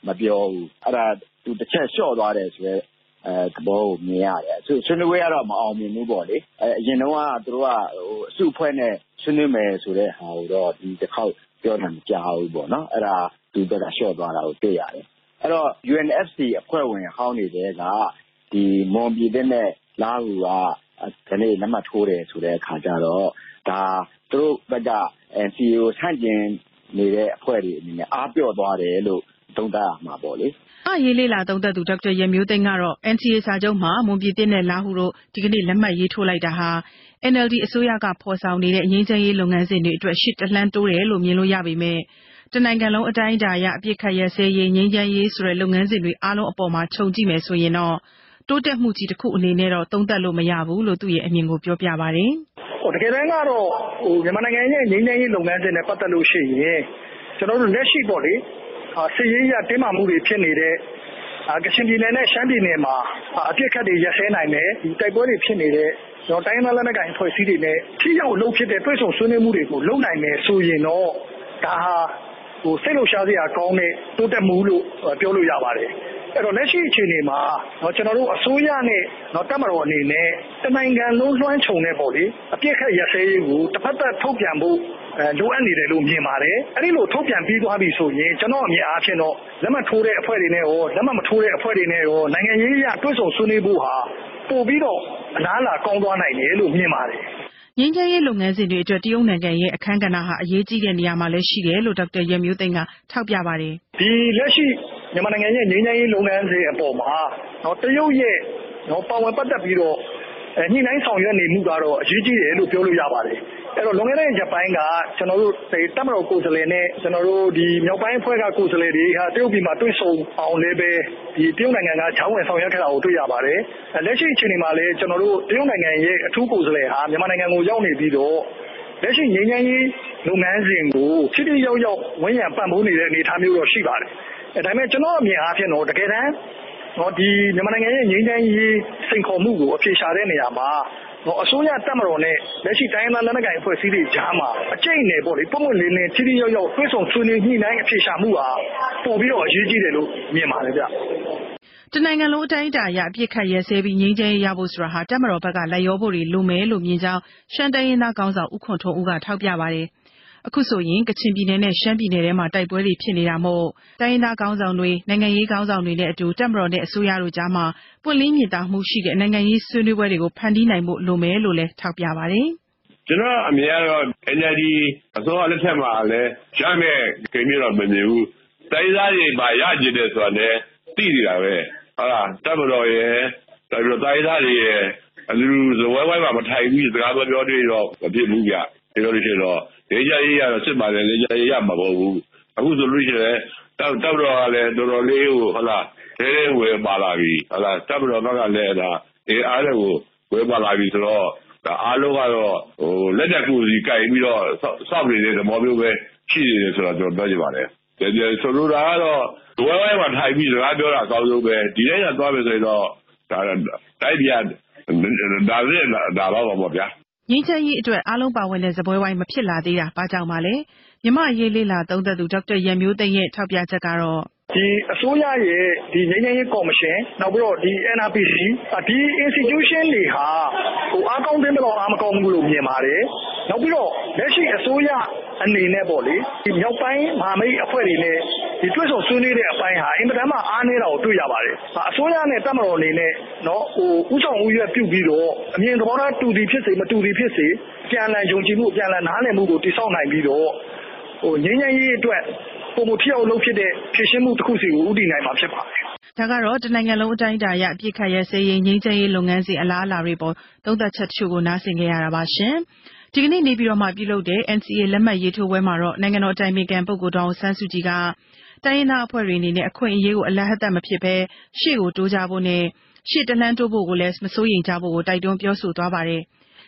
မပြောဘူးအဲ့ဒါသူတစ်ချက်လျှော့သွားတယ်ဆိုတော့အဲသဘောကိုမြင်ရတယ်ဆိုဆွေးနွေးရတော့မအောင်မြင်ဘူးပေါ့လေအဲအရင်တော့ကသူတို့ကဟိုအစုအဖွဲ့နဲ့ဆွေးနွေးမယ်ဆိုတဲ့ဟာကိုတော့ဒီတစ်ခေါက်ပြောတယ်မကြားဘူးပေါ့နော်အဲ့ဒါသူကလျှော့သွားတာကိုတွေ့ရတယ်အဲ့တော့ U N F C အဖွဲ့ဝင်ဟောင်းနေတဲ့ကဒီမွန်ပြည်တဲ့လာဟူကဒီနေ့လက်မှတ်ထိုးတယ်ဆိုတဲ့အခါကျတော့ဒါသူတို့ဘက်က N C A ကိုဆန့်ကျင်နေတဲ့အဖွဲ့တွေအနေနဲ့အားပြော့သွားတယ်လို့သုံးသပ်ရမှာပေါ့လေအရေးလေးလာသုံးသပ်သူဒေါက်တာရမျိုးသိန်းကတော့ N C A စာချုပ်မှာမွန်ပြည်သစ်နဲ့လာဟူတို့ဒီကနေ့လက်မှတ်ရေးထိုးလိုက်တာဟာ N L D အစိုးရကဖော်ဆောင်နေတဲ့ငြိမ်းချမ်းရေးလုပ်ငန်းစဉ်တွေအတွက်ရှစ်တလှမ်းတိုးတယ်လို့မြင်လို့ရပေမဲ့တနိုင်ငံလုံးအတိုင်းအတာအရအပြစ်ခတ်ရစဲရေးငြိမ်းချမ်းရေးဆိုတဲ့လုပ်ငန်းစဉ်တွေအားလုံးအပေါ်မှာခြုံကြည့်မယ်ဆိုရင်တော့တိုးတက်မှုကြီးတစ်ခုအနေနဲ့တော့သုံးသပ်လို့မရဘူးလို့သူ့ရဲ့အမြင်ကိုပြောပြပါတယ်ဟိုတကယ်တမ်းကတော့ဟိုမြန်မာနိုင်ငံရဲ့ငြိမ်းချမ်းရေးလုပ်ငန်းစဉ်နဲ့ပတ်သက်လို့ရှိရင်ကျွန်တော်တို့လက်ရှိပေါ့လေစစ်ရေးရတင်းမာမှုတွေဖြစ်နေတဲ့ကချင်ပြည်နယ်နဲ့ရှမ်းပြည်နယ်မှာအပြစ်ခတ်တွေရစဲနိုင်တယ်ဒီတိုက်ပွဲတွေဖြစ်နေတဲ့ကျွန်တော်တိုင်းသားလက်နက်ကိုင်အဖွဲ့အစည်းတွေနဲ့ထိရောက်လှုပ်ဖြစ်တဲ့တွဲဆောင်ဆွေးနွေးမှုတွေကိုလုပ်နိုင်မယ်ဆိုရင်တော့ဒါဟာဟိုစိတ်လှုပ်ရှားစရာကောင်းတဲ့တိုးတက်မှုလို့ပြောလို့ရပါတယ်အဲ့တော့လက်ရှိအခြေအနေမှာတော့ကျွန်တော်တို့အစိုးရနဲ့တော့တပ်မတော်အနေနဲ့တနိုင်ငံလုံးလွှမ်းခြုံတဲ့ပေါ့လေအပြစ်ခတ်ရစဲရေးကိုတစ်ဖက်သက်ထုတ်ပြန်ဖို့အဲလိုအပ်နေတယ်လို့မြင်ပါတယ်အဲ့ဒီလိုထုတ်ပြန်ပြီးသွားပြီဆိုရင်ကျွန်တော်အမြင်အားဖြင့်တော့လက်မှတ်ထိုးတဲ့အဖွဲ့တွေနဲ့ရောလက်မှတ်မထိုးတဲ့အဖွဲ့တွေနဲ့ရောနိုင်ငံရေးအရတွဲဆောင်ဆွေးနွေးဖို့ဟာပို့ပြီးတော့အလားအလာကောင်းသွားနိုင်တယ်လို့မြင်ပါတယ်ငြိမ်းချမ်းရေးလုပ်ငန်းစဉ်တွေအတွက်တရုတ်နိုင်ငံရဲ့အခမ်းကဏ္ဍဟာအရေးကြီးတဲ့နေရာမှာလည်းရှိတယ်လို့ဒေါက်တာရမျိုးသိန်းကထောက်ပြပါတယ်ဒီလက်ရှိမြန်မာနိုင်ငံရဲ့ငြိမ်းချမ်းရေးလုပ်ငန်းစဉ်အပေါ်မှာတော့တရုတ်ရဲ့တော့ပါဝင်ပတ်သက်ပြီးတော့ညှိနှိုင်းဆောင်ရွက်နေမှုကတော့အရေးကြီးတယ်လို့ပြောလို့ရပါတယ်အဲ့တော့လွန်ခဲ့တဲ့ရက်ပိုင်းကကျွန်တော်တို့တပ်မတော်ကိုယ်စားလှယ်နဲ့ကျွန်တော်တို့ဒီမြောက်ပိုင်းအဖွဲ့ကကိုယ်စားလှယ်တွေဟာတရုတ်ပြည်မှာတွေ့ဆုံအောင်လည်းပဲဒီတရုတ်နိုင်ငံကဂျောင်းဝင်ဆောင်ရွက်ခဲ့တာကိုတွေ့ရပါတယ်လက်ရှိအခြေအနေမှာလည်းကျွန်တော်တို့တရုတ်နိုင်ငံရဲ့အထူးကိုယ်စားလှယ်ဟာမြန်မာနိုင်ငံကိုရောက်နေပြီးတော့လက်ရှိငြိမ်းချမ်းရေးလုပ်ငန်းစဉ်ကိုထိထိရောက်ရောက်ဝန်ရံပံ့ပိုးနေတဲ့အနေအထားမျိုးတော့ရှိပါတယ်အဲဒါပေမဲ့ကျွန်တော်အမြင်အားဖြင့်တော့တကယ်တမ်းတော့ဒီမြန်မာနိုင်ငံရဲ့ငြိမ်းချမ်းရေးစိန်ခေါ်မှုကိုအပြေရှာတဲ့နေရာမှာတော့အစိုးရတပ်မတော်နဲ့လက်ရှိတိုင်းသားလက်နက်ကိုင်အဖွဲ့အစည်းတွေကြားမှာအကျိတ်နယ်ပေါ့လေပုံမှန်လေးနဲ့ထိထိရောက်ရောက်တွဲဆောင်ဆွေးနွေးညှိနှိုင်းအပြေရှာမှုဟာပို့ပြီးတော့အရေးကြီးတယ်လို့မြင်ပါတယ်ဗျတနိုင်ငံလုံးအတိုင်းအတာအရအပြစ်ခတ်ရဲဆဲပြီးငြိမ်းချမ်းရေးရဖို့ဆိုတာဟာတပ်မတော်ဘက်ကလက်ရောဖို့တွေလိုမယ်လို့မြင်ကြောင်းရှမ်းတိုင်းရင်းသားခေါင်းဆောင်ဦးခွန်ထွန်းဦးကထောက်ပြပါတယ်အခုဆိုရင်ကချင်ပြည်နယ်နဲ့ရှမ်းပြည်နယ်ထဲမှာတိုက်ပွဲတွေဖြစ်နေတာမို့တိုင်းရင်းသားခေါင်းဆောင်တွေနိုင်ငံရေးခေါင်းဆောင်တွေနဲ့အတူတပ်မတော်နဲ့အစိုးရတို့ကြားမှာပွင့်လင်းမြင်သာမှုရှိတဲ့နိုင်ငံရေးဆွေးနွေးပွဲတွေကိုဖန်တီးနိုင်ဖို့လိုမယ်လို့လည်းထောက်ပြပါတယ်ကျွန်တော်အမြင်ကတော့ N L D အစိုးရလက်ထက်မှာလည်းရှမ်းနဲ့ကိန်းမျိုးတော့မမြင်ဘူးတိုင်းသားတွေပါရကြတယ်ဆိုတာလည်းသိနေတာပဲဟုတ်လားတပ်မတော်ရဲ့ဒါပြီးတော့တိုင်းသားတွေရဲ့အလူဇဝဲဝဲမှာမထိုင်ဘူးစကားပြောတွေ့တော့မဖြစ်ဘူးကြပြောလို့ရှိတော့ဒေကြရေးရတော့စစ်ပါလေဒေကြရေးရမှာမဟုတ်ဘူးအခုဆိုလို့ရှိရင်တပ်တပ်တော်ကလည်းတော်တော်လေးကိုဟုတ်လားတဲတဲဝယ်ပါလာပြီဟုတ်လားတပ်တော်ဘက်ကလည်းဒါအေးအားလည်းကိုဝယ်ပါလာပြီဆိုတော့ဒါအားလုံးကတော့ဟိုလက်တက်ကူစီကြိုင်ပြီးတော့စောက်နေတဲ့သဘောမျိုးပဲရှိနေတယ်ဆိုတော့ကျွန်တော်ပြောချင်ပါတယ်ဒါကြဆိုလိုတာကတော့ဝဲဝဲမှာထိုင်ပြီးစကားပြောတာအကောင်းဆုံးပဲဒီတိုင်းကသွားမယ်ဆိုရင်တော့ဒါတိုက်ပြဒါလည်းဒါတော့ပါဗျာငြိမ်းချမ်းရေးအတွက်အားလုံးပါဝင်တဲ့စပွဲဝိုင်းမဖြစ်လာသေးတာဘာကြောင့်ပါလဲမြန်မာရေးလေးလာသုံးသက်သူဒေါက်တာရမျိုးသိန်းရဲ့ထောက်ပြချက်ကတော့ဒီအစိုးရရဲ့ဒီငြိမ်းချမ်းရေးကော်မရှင်နောက်ပြီးတော့ဒီ N R P C ဒီ institution တွေဟာဟိုအားကောင်းတဲ့တော့အားမကောင်းဘူးလို့မြင်ပါတယ်နောက်ပြီးတော့လက်ရှိအစိုးရအနေနဲ့ပေါ့လေဒီမြောက်ပိုင်းမဟာမိတ်အဖွဲ့တွေနဲ့ဒီတွဲဆောင်ဆွေးနွေးတဲ့အပိုင်းဟာအင်မတန်မှအားနည်းတာကိုတွေ့ရပါတယ်အစိုးရနဲ့တပ်မတော်အနေနဲ့နော်ဟိုဥဆောင်ဥရွက်ပြုပြီးတော့အမြင်သဘောထားတူသည်ဖြစ်စေမတူသည်ဖြစ်စေပြန်လည်ယုံကြည်မှုပြန်လည်နားလည်မှုကိုတည်ဆောက်နိုင်ပြီးတော့ဟိုငြိမ်းချမ်းရေးအတွက်ပုံမထီအောင်လုပ်ဖြစ်တဲ့ဖြည့်ရှင်းမှုတစ်ခုစီကိုဥတည်နိုင်မှာဖြစ်ပါတယ်။ဒါကတော့တနိုင်ငံလုံးအတိုင်းအတာအရအပြစ်ခတ်ရဲစဲရေးငြိမ်းချမ်းရေးလုပ်ငန်းစဉ်အလားအလာတွေပေါ်သုံးသပ်ချက်တချို့ကိုနားဆင်ခဲ့ရတာပါရှင်။ဒီကနေ့နေပြည်တော်မှာပြုလုပ်တဲ့ N C A လက်မှတ်ရေးထိုးပွဲမှာတော့နိုင်ငံတော်အတိုင်ပင်ခံပုဂ္ဂိုလ်ဒေါ်အောင်ဆန်းစုကြည်ကတိုင်းရင်းသားအဖွဲ့တွေအနေနဲ့အခွင့်အရေးကိုအလဟတ်မဖြစ်ဘဲရှေ့ကိုတိုးကြဖို့နဲ့ရှေ့တလှမ်းတိုးဖို့ကိုလည်းမစိုးရိမ်ကြဖို့ကိုတိုက်တွန်းပြောဆိုသွားပါတယ်။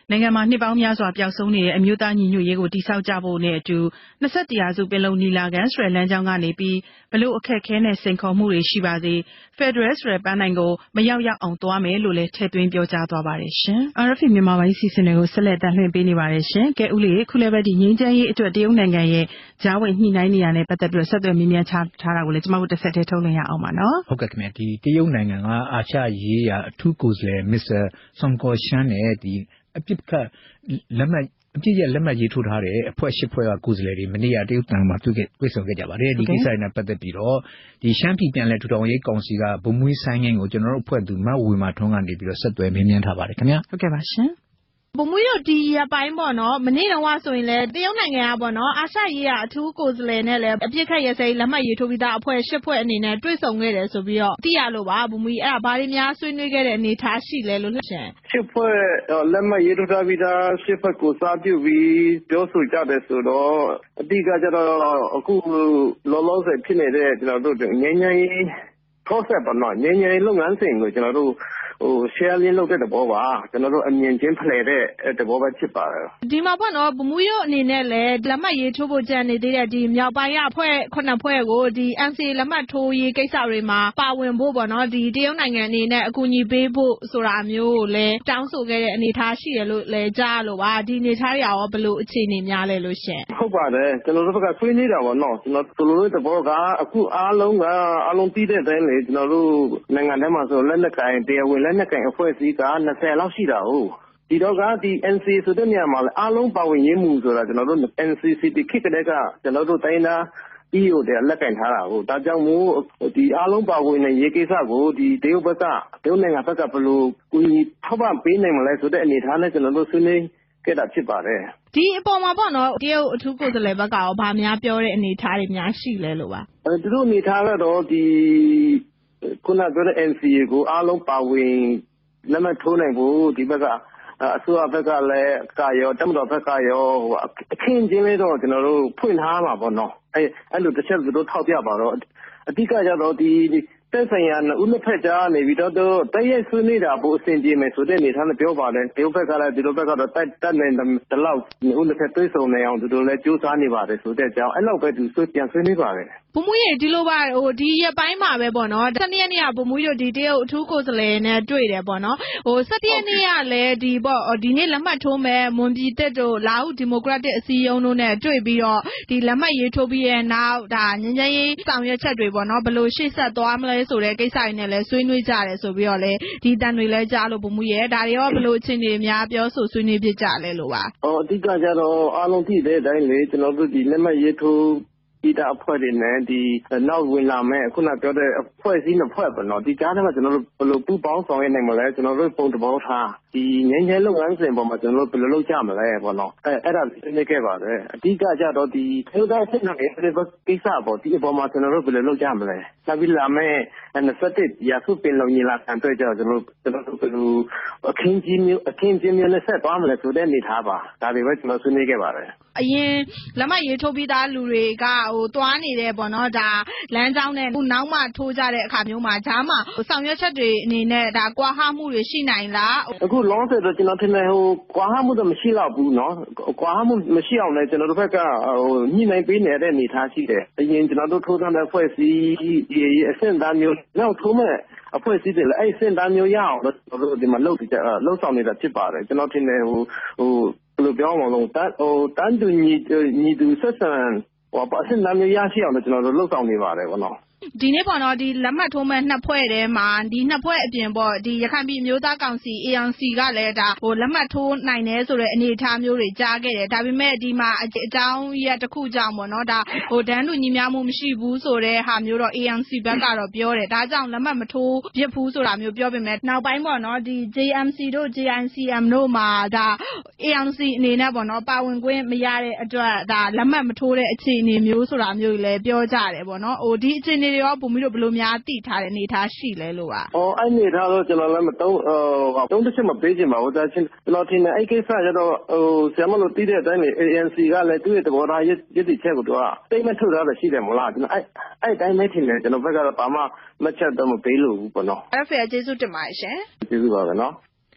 နိုင်ငံမှာနှစ်ပေါင်းများစွာပျောက်ဆုံးနေတဲ့အမျိုးသားညီညွတ်ရေးကိုတည်ဆောက်ကြဖို့နဲ့အတူနှစ်ဆက်တရာစုပင်လုံနီလာခံဆိုတဲ့လမ်းကြောင်းကနေပြီးဘလို့အခက်ခဲနဲ့စိန်ခေါ်မှုတွေရှိပါစေဖက်ဒရယ်ဆိုတဲ့ပန်းနိုင်ကိုမရောက်ရောက်အောင်သွားမယ်လို့လည်းထည့်သွင်းပြောကြားသွားပါတယ်ရှင်။ R F A မြန်မာပိုင်းစီစဉ်တွေကိုဆက်လက်တင်ပြပေးနေပါတယ်ရှင်။ကဲဦးလေးခုလည်းပဲဒီငြိမ်းချမ်းရေးအတွက်တရုတ်နိုင်ငံရဲ့ဂျားဝင်ညှိနှိုင်းနေရတဲ့ပတ်သက်ပြီးဆက်သွယ်မြင်းမြန်းချထားတာကိုလည်းကျွန်တော်တို့တစ်ဆက်တည်းထုတ်လွှင့်ရအောင်ပါနော်။ဟုတ်ကဲ့ခင်ဗျဒီတရုတ်နိုင်ငံကအာရှရေးရာအထူးကိုယ်စားလှယ်မစ္စတာဆွန်ကော်ရှန်နဲ့ဒီအပြစ်ကလက်မှတ်အပြည့်ရဲ့လက်မှတ်ရေးထိုးထားတဲ့အဖွဲ့ရှစ်ဖွဲ့ကကိုယ်စားလှယ်တွေမနေ့ကတရုတ်တန်မှာတွေ့ခဲ့တွေ့ဆုံခဲ့ကြပါတယ်ဒီကိစ္စနဲ့ပတ်သက်ပြီးတော့ဒီရှမ်းပြည်ပြန်လည်ထူထောင်ရေးကောင်စီကဗိုလ်မှူးဆိုင်ငင်းကိုကျွန်တော်တို့အဖွဲ့သူမဝေမာထွန်းကနေပြီးတော့ဆက်သွယ်မေးမြန်းထားပါတယ်ခင်ဗျဟုတ်ကဲ့ပါရှင်ဘုံမွေးတို့ဒီရပိုင်းပေါ့နော်မနေ့တော့ဆိုရင်လည်းတရုတ်နိုင်ငံကပေါ့နော်အာရှရေးရာအထူးကိုယ်စားလှယ်နဲ့လည်းအပြစ်ခတ်ရစဲလက်မှတ်ရေးထိုးပြီးသားအဖွဲ့ရှစ်ဖွဲ့အနေနဲ့တွေ့ဆုံခဲ့တယ်ဆိုပြီးတော့သိရလို့ပါဘုံမွေးအဲ့ဒါဘာတွေများဆွေးနွေးခဲ့တဲ့အနေထားရှိလဲလို့လှရှင်ရှစ်ဖွဲ့လက်မှတ်ရေးထိုးထားပြီးသားရှစ်ဖွဲ့ကိုစားပြုပြီးပြောဆိုကြတယ်ဆိုတော့အတိအကျတော့အခုလောလောဆယ်ဖြစ်နေတဲ့ကျွန်တော်တို့ငြိမ်းချမ်းရေး process ပေါ့နော်ငြိမ်းချမ်းရေးလုပ်ငန်းစဉ်ကိုကျွန်တော်တို့ဟို share လင်းလုပ်တဲ့သဘောပါကျွန်တော်တို့အမြင်ချင်းဖလှယ်တဲ့သဘောပဲဖြစ်ပါတယ်ဒီမှာပေါ့နော်ဗမူးရုပ်အနေနဲ့လည်းလက်မှတ်ရေးထိုးဖို့ကြံနေသေးတဲ့ဒီမြောက်ပိုင်းရအဖွဲ့ခုနှစ်ဖွဲ့ကိုဒီ N C A လက်မှတ်ထိုးရေးကိစ္စတွေမှာပါဝင်ဖို့ပေါ့နော်ဒီတရုတ်နိုင်ငံအနေနဲ့အကူအညီပေးဖို့ဆိုတာမျိုးကိုလည်းတောင်းဆိုခဲ့တဲ့အနေအထားရှိရလို့လည်းကြားလို့ပါဒီအနေအထားတွေရောဘယ်လိုအခြေအနေများလဲလို့ရှင်ဟုတ်ပါတယ်ကျွန်တော်တို့ဘက်ကဆွေးနွေးတာပေါ့နော်ကျွန်တော်တို့လိုတဲ့သဘောကအခုအားလုံးကအားလုံးပြီးတဲ့အတိုင်းလေကျွန်တော်တို့နိုင်ငံထဲမှာဆိုလက်နက်ကိုင်တရားဝင်လက်နက်ကိုင်အဖွဲ့အစည်းကနှစ်ဆယ်လောက်ရှိတာဟုတ်ဒီတော့ကဒီ N C A ဆိုတဲ့နေရာမှာအားလုံးပါဝင်ရင်းမှုဆိုတာကျွန်တော်တို့ N C C တိခေတ်ကလေးကကျွန်တော်တို့တိုင်းသား E O တဲ့လက်ကင်ထားတာဟုတ်ဒါကြောင့်မို့ဒီအားလုံးပါဝင်တဲ့ရေးကိစ္စကိုဒီတရုတ်ဘက်ကတရုတ်နိုင်ငံဘက်ကဘယ်လိုကူညီထောက်ပံ့ပေးနိုင်မလဲဆိုတဲ့အနေအထားနဲ့ကျွန်တော်တို့ဆွေးနွေးခဲ့တာဖြစ်ပါတယ်ဒီအပေါ်မှာပေါ့နော်တရုတ်အထူးကိုယ်စားလှယ်ဘက်ကရောဗာများပြောတဲ့အနေအထားတွေများရှိလဲလို့ပါအဲသူတို့အနေအထားကတော့ဒီခုနပြောတဲ့ N C A ကိုအားလုံးပါဝင်လက်မှတ်ထိုးနိုင်ဖို့ဒီဘက်ကအစိုးရဘက်ကလည်းကာရောတမတော်ဘက်ကရောဟိုအခင်းချင်းလေးတော့ကျွန်တော်တို့ဖွင့်ထားမှာပေါ့နော်အဲအဲ့လိုတစ်ချက်သူတို့ထောက်ပြပါတော့အဓိကကျတော့ဒီတက်ဆိုင်ရာဦးနှစ်ဖက်ကြားနေပြီးတော့တည့်ရဆွေးနွေးတာပိုအဆင်ပြေမယ်ဆိုတဲ့အနေထားနဲ့ပြောပါတယ်တရုတ်ဘက်ကလည်းဒီလိုဘက်ကတော့တက်တက်နေတယ်လောက်ဦးနှစ်ဖက်တွေးဆုံနေအောင်သူတို့လည်းကြိုးစားနေပါတယ်ဆိုတဲ့အကြောင်းအဲ့လောက်ပဲသူဆွေးပြန်ဆွေးနွေးပါတယ်ဘုံမွေးရဒီလိုပါဟိုဒီရပိုင်းမှာပဲပေါ့နော်၁၂ရက်နေ့ကဘုံမွေးတို့ဒီတရုတ်အထူးကိုယ်စားလှယ်နဲ့တွေ့တယ်ပေါ့နော်ဟို၁၁ရက်နေ့ကလည်းဒီပေါ့ဒီနေ့လက်မှတ်ထိုးမဲ့မွန်ပြည်တက်တို့လာဟုဒီမိုကရက်တစ်အစည်းအရုံးတို့နဲ့တွေ့ပြီးတော့ဒီလက်မှတ်ရေးထိုးပြီးရဲ့နောက်ဒါငញ្ញရေးဆောင်ရွက်ချက်တွေပေါ့နော်ဘယ်လိုရှေ့ဆက်သွားမလဲဆိုတဲ့ကိစ္စတွေနဲ့လည်းဆွေးနွေးကြတယ်ဆိုပြီးတော့လေဒီတန်တွေလည်းကြားလို့ဘုံမွေးရဒါတွေရောဘယ်လိုအခြေအနေများပြောဆိုဆွေးနွေးဖြစ်ကြလဲလို့ပါဟောအဓိကကျတော့အားလုံးသိတဲ့အတိုင်းလေကျွန်တော်တို့ဒီလက်မှတ်ရေးထိုးဒီတာအဖွဲ့တွေနဲ့ဒီနောက်ဝင်လာမဲ့ခုနပြောတဲ့အဖွဲ့အစည်းနှစ်ဖွဲ့ပေါ့နော်ဒီကြားထဲမှာကျွန်တော်တို့ဘယ်လိုပူးပေါင်းဆောင်ရွက်နိုင်မလဲကျွန်တော်တို့ပုံတဘောထားဒီငញ្ញဲလုပ်ငန်းစဉ်ပေါ်မှာကျွန်တော်တို့ဘယ်လိုလုပ်ကြမလဲပေါ့နော်အဲအဲ့ဒါသိနေခဲ့ပါတယ်အဓိကကျတော့ဒီထိုးသားစစ်နေတဲ့ကိစ္စပေါ့ဒီအပေါ်မှာကျွန်တော်တို့ဘယ်လိုလုပ်ကြမလဲနောက်ပြီးလာမဲ့နှစ်ဆက်တစ်ရာစုပင်လုံညီလာခံတွေ့ကြတော့ကျွန်တော်တို့ကျွန်တော်တို့ဘယ်လိုအခင်းကြီးမျိုးအခင်းကြီးမျိုးနဲ့ဆက်သွားမလဲဆိုတဲ့အနေထားပါဒါတွေပဲကျွန်တော်ဆွေးနွေးခဲ့ပါတယ်အရင်လက်မှတ်ရေးထိုးပြီးသားလူတွေကဟိုသွားနေတယ်ပေါ့နော်ဒါလမ်းကြောင်းနဲ့ခုနောက်မှထိုးကြတဲ့အခါမျိုးမှာဂျားမှာဆောင်ရွက်ချက်တွေအနေနဲ့ဒါကွာဟမှုတွေရှိနိုင်လားအခုလောဆယ်တော့ကျွန်တော်ထင်တယ်ဟိုကွာဟမှုတော့မရှိတော့ဘူးနော်ကွာဟမှုမရှိအောင်လည်းကျွန်တော်တို့ဘက်ကဟိုညှိနှိုင်းပေးနေတဲ့အနေအထားရှိတယ်အရင်ကျွန်တော်တို့ထိုးထားတဲ့ဖွဲ့စည်းအဆင့်သားမျိုးနောက်ထိုးမဲ့အဖွဲ့အစည်းတွေလည်းအဲ့အဆင့်သားမျိုးရအောင်လို့ကျွန်တော်တို့ဒီမှာလုပ်ကြလှုပ်ဆောင်နေတာဖြစ်ပါတယ်ကျွန်တော်ထင်တယ်ဟိုဟိုဘယ်လိုပြောမလဲတန်းဟိုတန်းတူညီညီတူဆက်ဆံဟိုအဆင့်သားမျိုးရရှိအောင်လို့ကျွန်တော်တို့လှုပ်ဆောင်နေပါတယ်ဗောနော်ဒီနေ့ပေါ့နော်ဒီလက်မှတ်ထိုးမဲ့နှစ်ဖွဲ့ထဲမှာဒီနှစ်ဖွဲ့အပြင်ပေါ့ဒီရခိုင်ပြည်မျိုးသားကောင်စီ A N C ကလည်းဒါဟိုလက်မှတ်ထိုးနိုင်တယ်ဆိုတဲ့အနေအထားမျိုးတွေကြားခဲ့တယ်ဒါပေမဲ့ဒီမှာအကြောင်းရတစ်ခုကြောင့်ပေါ့နော်ဒါဟိုတန်းတူညီမျှမှုမရှိဘူးဆိုတဲ့ဟာမျိုးတော့ A N C ဘက်ကတော့ပြောတယ်ဒါကြောင့်လက်မှတ်မထိုးဖြစ်ဘူးဆိုတာမျိုးပြောပေမဲ့နောက်ပိုင်းပေါ့နော်ဒီ J M C တို့ J I C M တို့မှာဒါ A N C အနေနဲ့ပေါ့နော်ပါဝင်ခွင့်မရတဲ့အတွက်ဒါလက်မှတ်မထိုးတဲ့အခြေအနေမျိုးဆိုတာမျိုးလည်းပြောကြတယ်ပေါ့နော်ဟိုဒီအခြေအနေရောဘုံမီတို့ဘယ်လိုများသိထားတဲ့အနေထားရှိလဲလို့ပါ။အော်အဲ့အနေထားတော့ကျွန်တော်လည်းမတုံးဟိုတုံးတစ်ချက်မပေးချင်ပါဘူးဒါချင်းကျွန်တော်ထင်တယ်အဲ့ကိစ္စကျတော့ဟိုဆရာမလို့သိတဲ့အတိုင်းလေ A N C ကလည်းသူ့ရဲ့သဘောထားရည်တည်ချက်ကိုသူကတိတ်မထုတ်ထားတာရှိတယ်မလားကျွန်တော်အဲ့အဲ့တိုင်းပဲထင်တယ်ကျွန်တော်ဘက်ကတော့ဘာမှမချက်တော့မပေးလို့ဘူးပေါ့နော်။အဲ့ဖေကျေးဇူးတင်ပါတယ်ရှင်။ကျေးဇူးပါပဲနော်။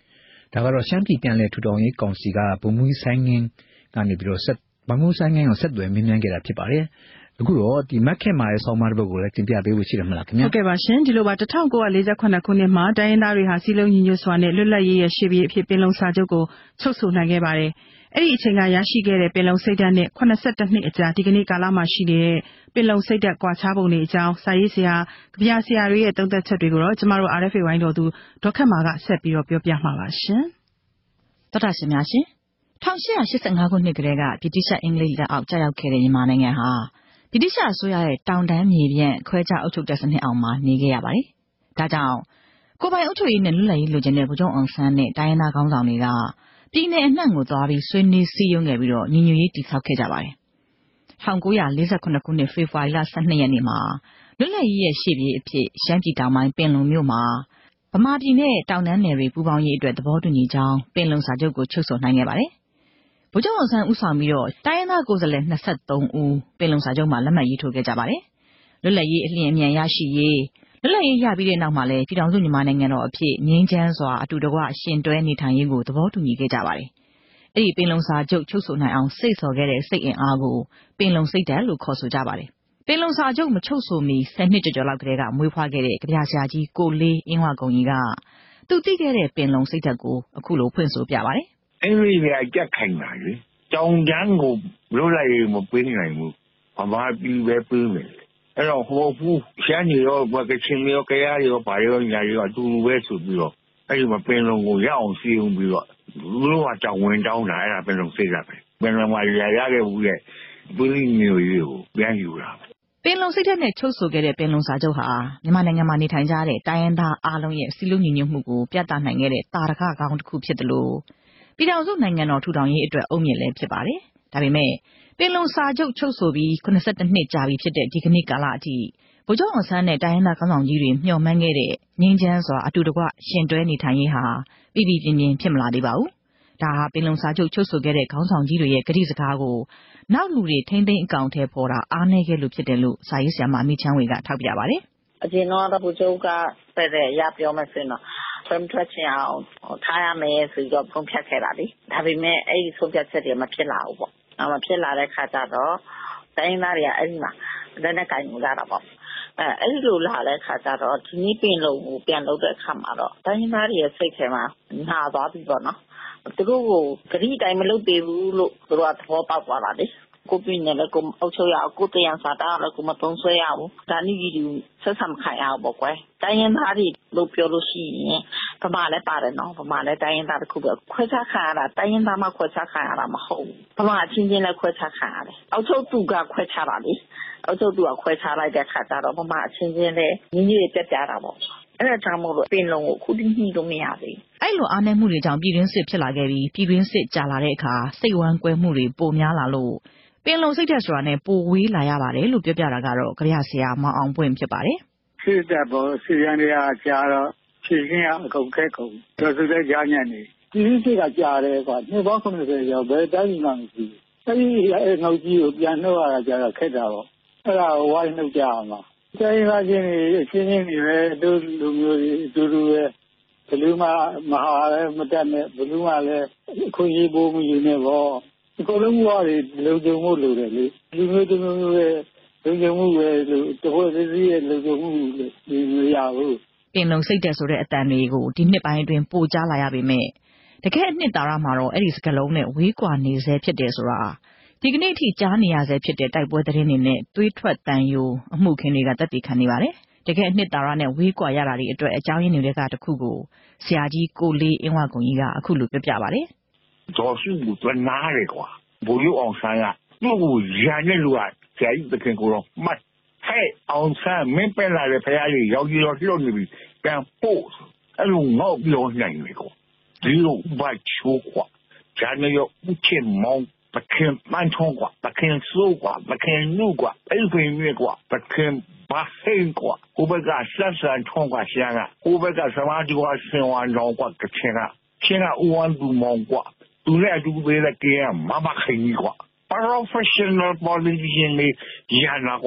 ဒါကတော့ရှမ်းပြည်ပြန်လည်ထူထောင်ရေးကောင်စီကဗိုလ်မှူးဆိုင်းငင်းကနေပြီးတော့ဆက်ဗိုလ်မှူးဆိုင်းငင်းကိုဆက်သွယ်မြင်းမြန်းခဲ့တာဖြစ်ပါတယ်အခုတော့ဒီမက်ခင်မာရဲ့ဆောင်းပါးတစ်ပုဒ်ကိုလည်းတင်ပြပေးဖို့ရှိတယ်မလားခင်ဗျာဟုတ်ကဲ့ပါရှင်ဒီလိုပါတစ်ထောင်ကိုးရာလေးဆယ်ခုနှစ်ခုနှစ်မှာတိုင်းရင်းသားတွေဟာစီလုံးညီညွတ်စွာနဲ့လွတ်လပ်ရေးရဲ့ရှေ့ပြေးအဖြစ်ပင်လုံစာချုပ်ကိုချုပ်ဆိုနိုင်ခဲ့ပါတယ်အဲ့ဒီအချိန်ကရရှိခဲ့တဲ့ပင်လုံစိတ်ဓာတ်နဲ့eighty-oneနှစ်အကြာဒီကနေ့ကာလမှာရှိနေတဲ့ပင်လုံစိတ်ဓာတ်ကွာခြားပုံတွေအကြောင်းစာရေးဆရာကဗျာဆရာတွေရဲ့သုံးသပ်ချက်တွေကိုတော့ကျမတို့ R F A ဝိုင်းတော်သူဒေါက်ခတ်မာကဆက်ပြီးတော့ပြောပြမှာပါရှင်တော်တာရှင်များရှင်eighteen eighty-fiveခုနှစ်ကလေးကဗြိတိရှ်အင်္ဂလိပ်လက်အောက်ကြာရောက်ခဲ့တဲ့မြန်မာနိုင်ငံဟာဗြိတိရှ်အစိုးရရဲ့တောင်တန်းမြေပြန့်ခွဲခြားအုပ်ချုပ်တဲ့စနစ်အောက်မှာနေခဲ့ရပါတယ်။ဒါကြောင့်ကိုပိုင်အုပ်ချုပ်ရေးနဲ့လွတ်လပ်ရေးလိုချင်တဲ့ဗိုလ်ချုပ်အောင်ဆန်းနဲ့တိုင်းရင်းသားခေါင်းဆောင်တွေကပြည်내အနှံ့ကိုသွားပြီးဆွေးနွေးစည်းရုံးခဲ့ပြီးတော့ညီညွတ်ရေးတည်ဆောက်ခဲ့ကြပါတယ်။nineteen forty-fourခုနှစ်ဖေဖော်ဝါရီလtwelveရက်နေ့မှာလွတ်လပ်ရေးရဲ့ရှေ့ပြေးအဖြစ်ရှမ်းပြည်တောင်ပိုင်းပင်လုံမြို့မှာဗမာပြည်နဲ့တောင်တန်းနယ်တွေပူးပေါင်းရေးအတွက်သဘောတူညီကြောင်းပင်လုံစာချုပ်ကိုချုပ်ဆိုနိုင်ခဲ့ပါတယ်။ဗိုလ်ချုပ်အောင်ဆန်းဦးဆောင်ပြီးတော့တိုင်းရင်းသားကိုယ်စားလှယ်twenty-threeဦးပင်လုံစာချုပ်မှာလက်မှတ်ရေးထိုးခဲ့ကြပါတယ်။လွတ်လပ်ရေးအလျင်အမြန်ရရှိရေးလွတ်လပ်ရေးရပြီးတဲ့နောက်မှာလည်းပြည်ထောင်စုမြန်မာနိုင်ငံတော်အဖြစ်ငြိမ်းချမ်းစွာအတူတကွရှင်တွဲနေထိုင်ရေးကိုသဘောတူညီခဲ့ကြပါတယ်။အဲ့ဒီပင်လုံစာချုပ်ချုပ်ဆိုနိုင်အောင်စိတ်ဆော်ခဲ့တဲ့စိတ်အင်အားကိုပင်လုံစိတ်ဓာတ်လို့ခေါ်ဆိုကြပါတယ်။ပင်လုံစာချုပ်မချုပ်ဆိုမီtenနှစ်ကျော်ကျော်လောက်ကလေးကမွေးဖွားခဲ့တဲ့ကြပြဆရာကြီးကိုလေးအင်းဝကုံကြီးကသူသိခဲ့တဲ့ပင်လုံစိတ်ဓာတ်ကိုအခုလိုဖွင့်ဆိုပြပါတယ်။အင်္ဂလိပ်ကအကြက်ခိုင်ပါလေ။တောင်တန်းကိုလွတ်လပ်ရေးမပေးနိုင်ဘူး။ဗမာပြည်ပဲပေးမယ်။အဲ့တော့ဟိုဘူးရှမ်းကြီးရောဘကချင်းရောကြရရောဘာရောညာရောအတူတူပဲဆိုပြီးတော့အဲ့ဒီမှာပင်လုံကိုရအောင်စီရင်ပြီးတော့လူတို့ကတောင်းဝင်တောင်းတာအဲ့ဒါပင်လုံစိတ်ဓာတ်ပဲ။ပင်လုံမှာရရခဲ့ဘူးတဲ့ပြည်မျိုးရေးကိုပြန်ယူတာ။ပင်လုံစိတ်ဓာတ်နဲ့ချုပ်ဆိုခဲ့တဲ့ပင်လုံစာချုပ်ဟာမြန်မာနိုင်ငံမှာနေထိုင်ကြတဲ့တိုင်းရင်းသားအားလုံးရဲ့စီလုံးညီညွတ်မှုကိုပြသနိုင်ခဲ့တဲ့တာရကကောင်းတစ်ခုဖြစ်တယ်လို့ပြည်ထောင်စုနိုင်ငံတော်ထူထောင်ရေးအတွက်အုံမြင့်လည်းဖြစ်ပါတယ်။ဒါပေမဲ့ပင်လုံစာချုပ်ချုပ်ဆိုပြီးeighty-oneနှစ်ကြာပြီဖြစ်တဲ့ဒီကနေ့ကာလအထိဗိုလ်ချုပ်အောင်ဆန်းနဲ့တိုင်းရင်းသားခေါင်းဆောင်ကြီးတွေမျှော်မှန်းခဲ့တဲ့ငြိမ်းချမ်းစွာအတူတကွရှင်တွဲနေထိုင်ရေးဟာပြည်ပြည်ပြင်းပြင်းဖြစ်မလာသေးပါဘူး။ဒါဟာပင်လုံစာချုပ်ချုပ်ဆိုခဲ့တဲ့ခေါင်းဆောင်ကြီးတွေရဲ့ကတိစကားကိုနောက်လူတွေထိမ့်သိမ်းအကောင့်ထဲပေါ်တာအားနည်းခဲ့လို့ဖြစ်တယ်လို့စာရေးဆရာမမိချမ်းဝေကထောက်ပြပါတယ်။အရင်တော့ဗိုလ်ချုပ်ကပဲတဲ့ရပြောမယ်ဆိုရင်တော့ဆွမ်းထွက်ချင်အောင်ထားရမယ်ဆိုတော့ပုံဖြတ်ခဲ့တာလေဒါပေမဲ့အဲ့ဒီဆုံးဖြတ်ချက်တွေမဖြစ်လာဘူးပေါ့။မဖြစ်လာတဲ့ခါကျတော့တိုင်းသားတွေကအဲ့ဒီမှာလက်နဲ့ကင်မှုလာတာပေါ့။အဲအဲ့ဒီလိုလာတဲ့ခါကျတော့ဒီနေ့ပင်လုံကိုပြန်လုပ်တဲ့အခါမှာတော့တိုင်းသားတွေရဲ့စိတ်ထဲမှာနာသွားပြီပေါ့နော်။သူတို့ကိုဂရိတိုင်းမလုပ်ပေးဘူးလို့သူတို့ကသဘောပေါက်သွားတာလေ။ကိုပြင်းနဲ့လည်းကိုအုပ်ချုပ်ရအောင်ကိုတရားစာတာလည်းကိုမသုံးဆွဲရဘူးဒါနည်းကြီးဆက်ဆံခိုင်အောင်ပေါ့ကွယ်တိုင်းရင်းသားတွေလို့ပြောလို့ရှိရင်ဗမာလည်းပါတယ်နော်ဗမာလည်းတိုင်းရင်းသားတစ်ခုပဲခွဲခြားခံရတာတိုင်းရင်းသားမှခွဲခြားခံရတာမဟုတ်ဘူးဗမာအချင်းချင်းလည်းခွဲခြားခံရတယ်အုပ်ချုပ်သူကခွဲခြားတာလေအုပ်ချုပ်သူကခွဲခြားလိုက်တဲ့ခါကျတော့ဗမာအချင်းချင်းလည်းညီညီပြတ်ပြတာပေါ့အဲ့ဒါကြောင့်မို့လို့ပင်လုံကိုခုတည်းညှိလို့မရသေးဘူးအဲ့လိုအားနည်းမှုတွေကြောင့်ပြည်တွင်းစစ်ဖြစ်လာခဲ့ပြီးပြည်တွင်းစစ်ကြာလာတဲ့အခါစိတ်ဝမ်းကွဲမှုတွေပိုများလာလို့ပင်လုံစိတ်ဓာတ်ဆိုတာနဲ့ပိုဝေးလာရပါတယ်လို့ပြောပြတာကတော့ကြပြဆရာမောင်အောင်ပွင့်ဖြစ်ပါတယ်။စိတ်ဓာတ်ပေါ်စီရန်တွေကကြာတော့ဖြည့်ရှင်းရအကုန်ခက်ကုန်တော်စုတဲ့ကြားညံ့နေဒီစိတ်ကကြာတယ်ကွာနှစ်ပေါင်းseventyရောက်ဘယ်တိုင်းမှမရှိဘူး။အဲဒီအဲ့ငေါကြီးကိုပြန်နှုတ်ရတာကြာတော့ခက်တာပေါ့။အဲ့ဒါဝိုင်းနှုတ်ကြအောင်ပါ။တိုင်းသားချင်းတွေအချင်းချင်းတွေပဲတို့လူမျိုးတွေအတူတူပဲဘယ်လိုမှမဟာလည်းမတက်နဲ့ဘယ်လိုမှလည်းခွင့်ရေးဖို့မယူနဲ့ပေါ့ဒီကလုံးဝတွေလုံခြုံမှုလိုတယ်လေလူမျိုးတစ်မျိုးရဲ့လုံခြုံမှုပဲလို့တပွဲစည်းရဲ့လုံခြုံမှုဒီမရဘူးပင်လုံစိတ်တဲ့ဆိုတဲ့အတန်တွေကိုဒီနှစ်ပိုင်းအတွင်းပိုကြားလာရပေမဲ့တကယ်အနှစ်သာရမှာတော့အဲ့ဒီစကလုံးနဲ့ဝေးကွာနေစေဖြစ်တယ်ဆိုတာဒီကနေ့အထိကြားနေရစေဖြစ်တဲ့တိုက်ပွဲသတင်းတွေနဲ့သွေးထွက်တန်ယိုအမှုခင်းတွေကတက်တည်ခံနေပါတယ်တကယ်အနှစ်သာရနဲ့ဝေးကွာရတာတွေအတွက်အကြောင်းရင်းတွေကတခုကိုဆရာကြီးကိုလေးအင်းဝကုံကြီးကအခုလိုပြပြပါတယ်တော်စုကိုတွန်းနားရကွာဘိုးရုပ်အောင်ဆန်းကသူ့ကိုရန်တဲ့လူကဆရာကြီးတခင်ကိုတော့မတ်ဟဲ့အောင်ဆန်းမင်းပင်လာတဲ့ဖရားကြီးရောက်ကြီးတော့လှုပ်နေပြီပြန်ပို့အဲ့လိုငေါ့ပြောနိုင်လေကွာဒီလိုဘာချိုးကွာဂျာနေရောဦးချင်မောင်းပခင်မန်ထုံးကွာပခင်ဆိုးကွာပခင်နုကွာအဲ့ဒီမြေကွာပခင်ဘာဟင်းကွာဟိုဘကဆက်ဆန်ထုံးကွာရှာကဟိုဘကစမားကြီးကွာဆင်ဝါလောကွာကချင်ကချင်းကဦးဝမ်းသူမောင်ကွာသူနဲ့အတူပဲလေကဲမမခိုင်ကြီးကွာ professional politician လေးရနာကွာ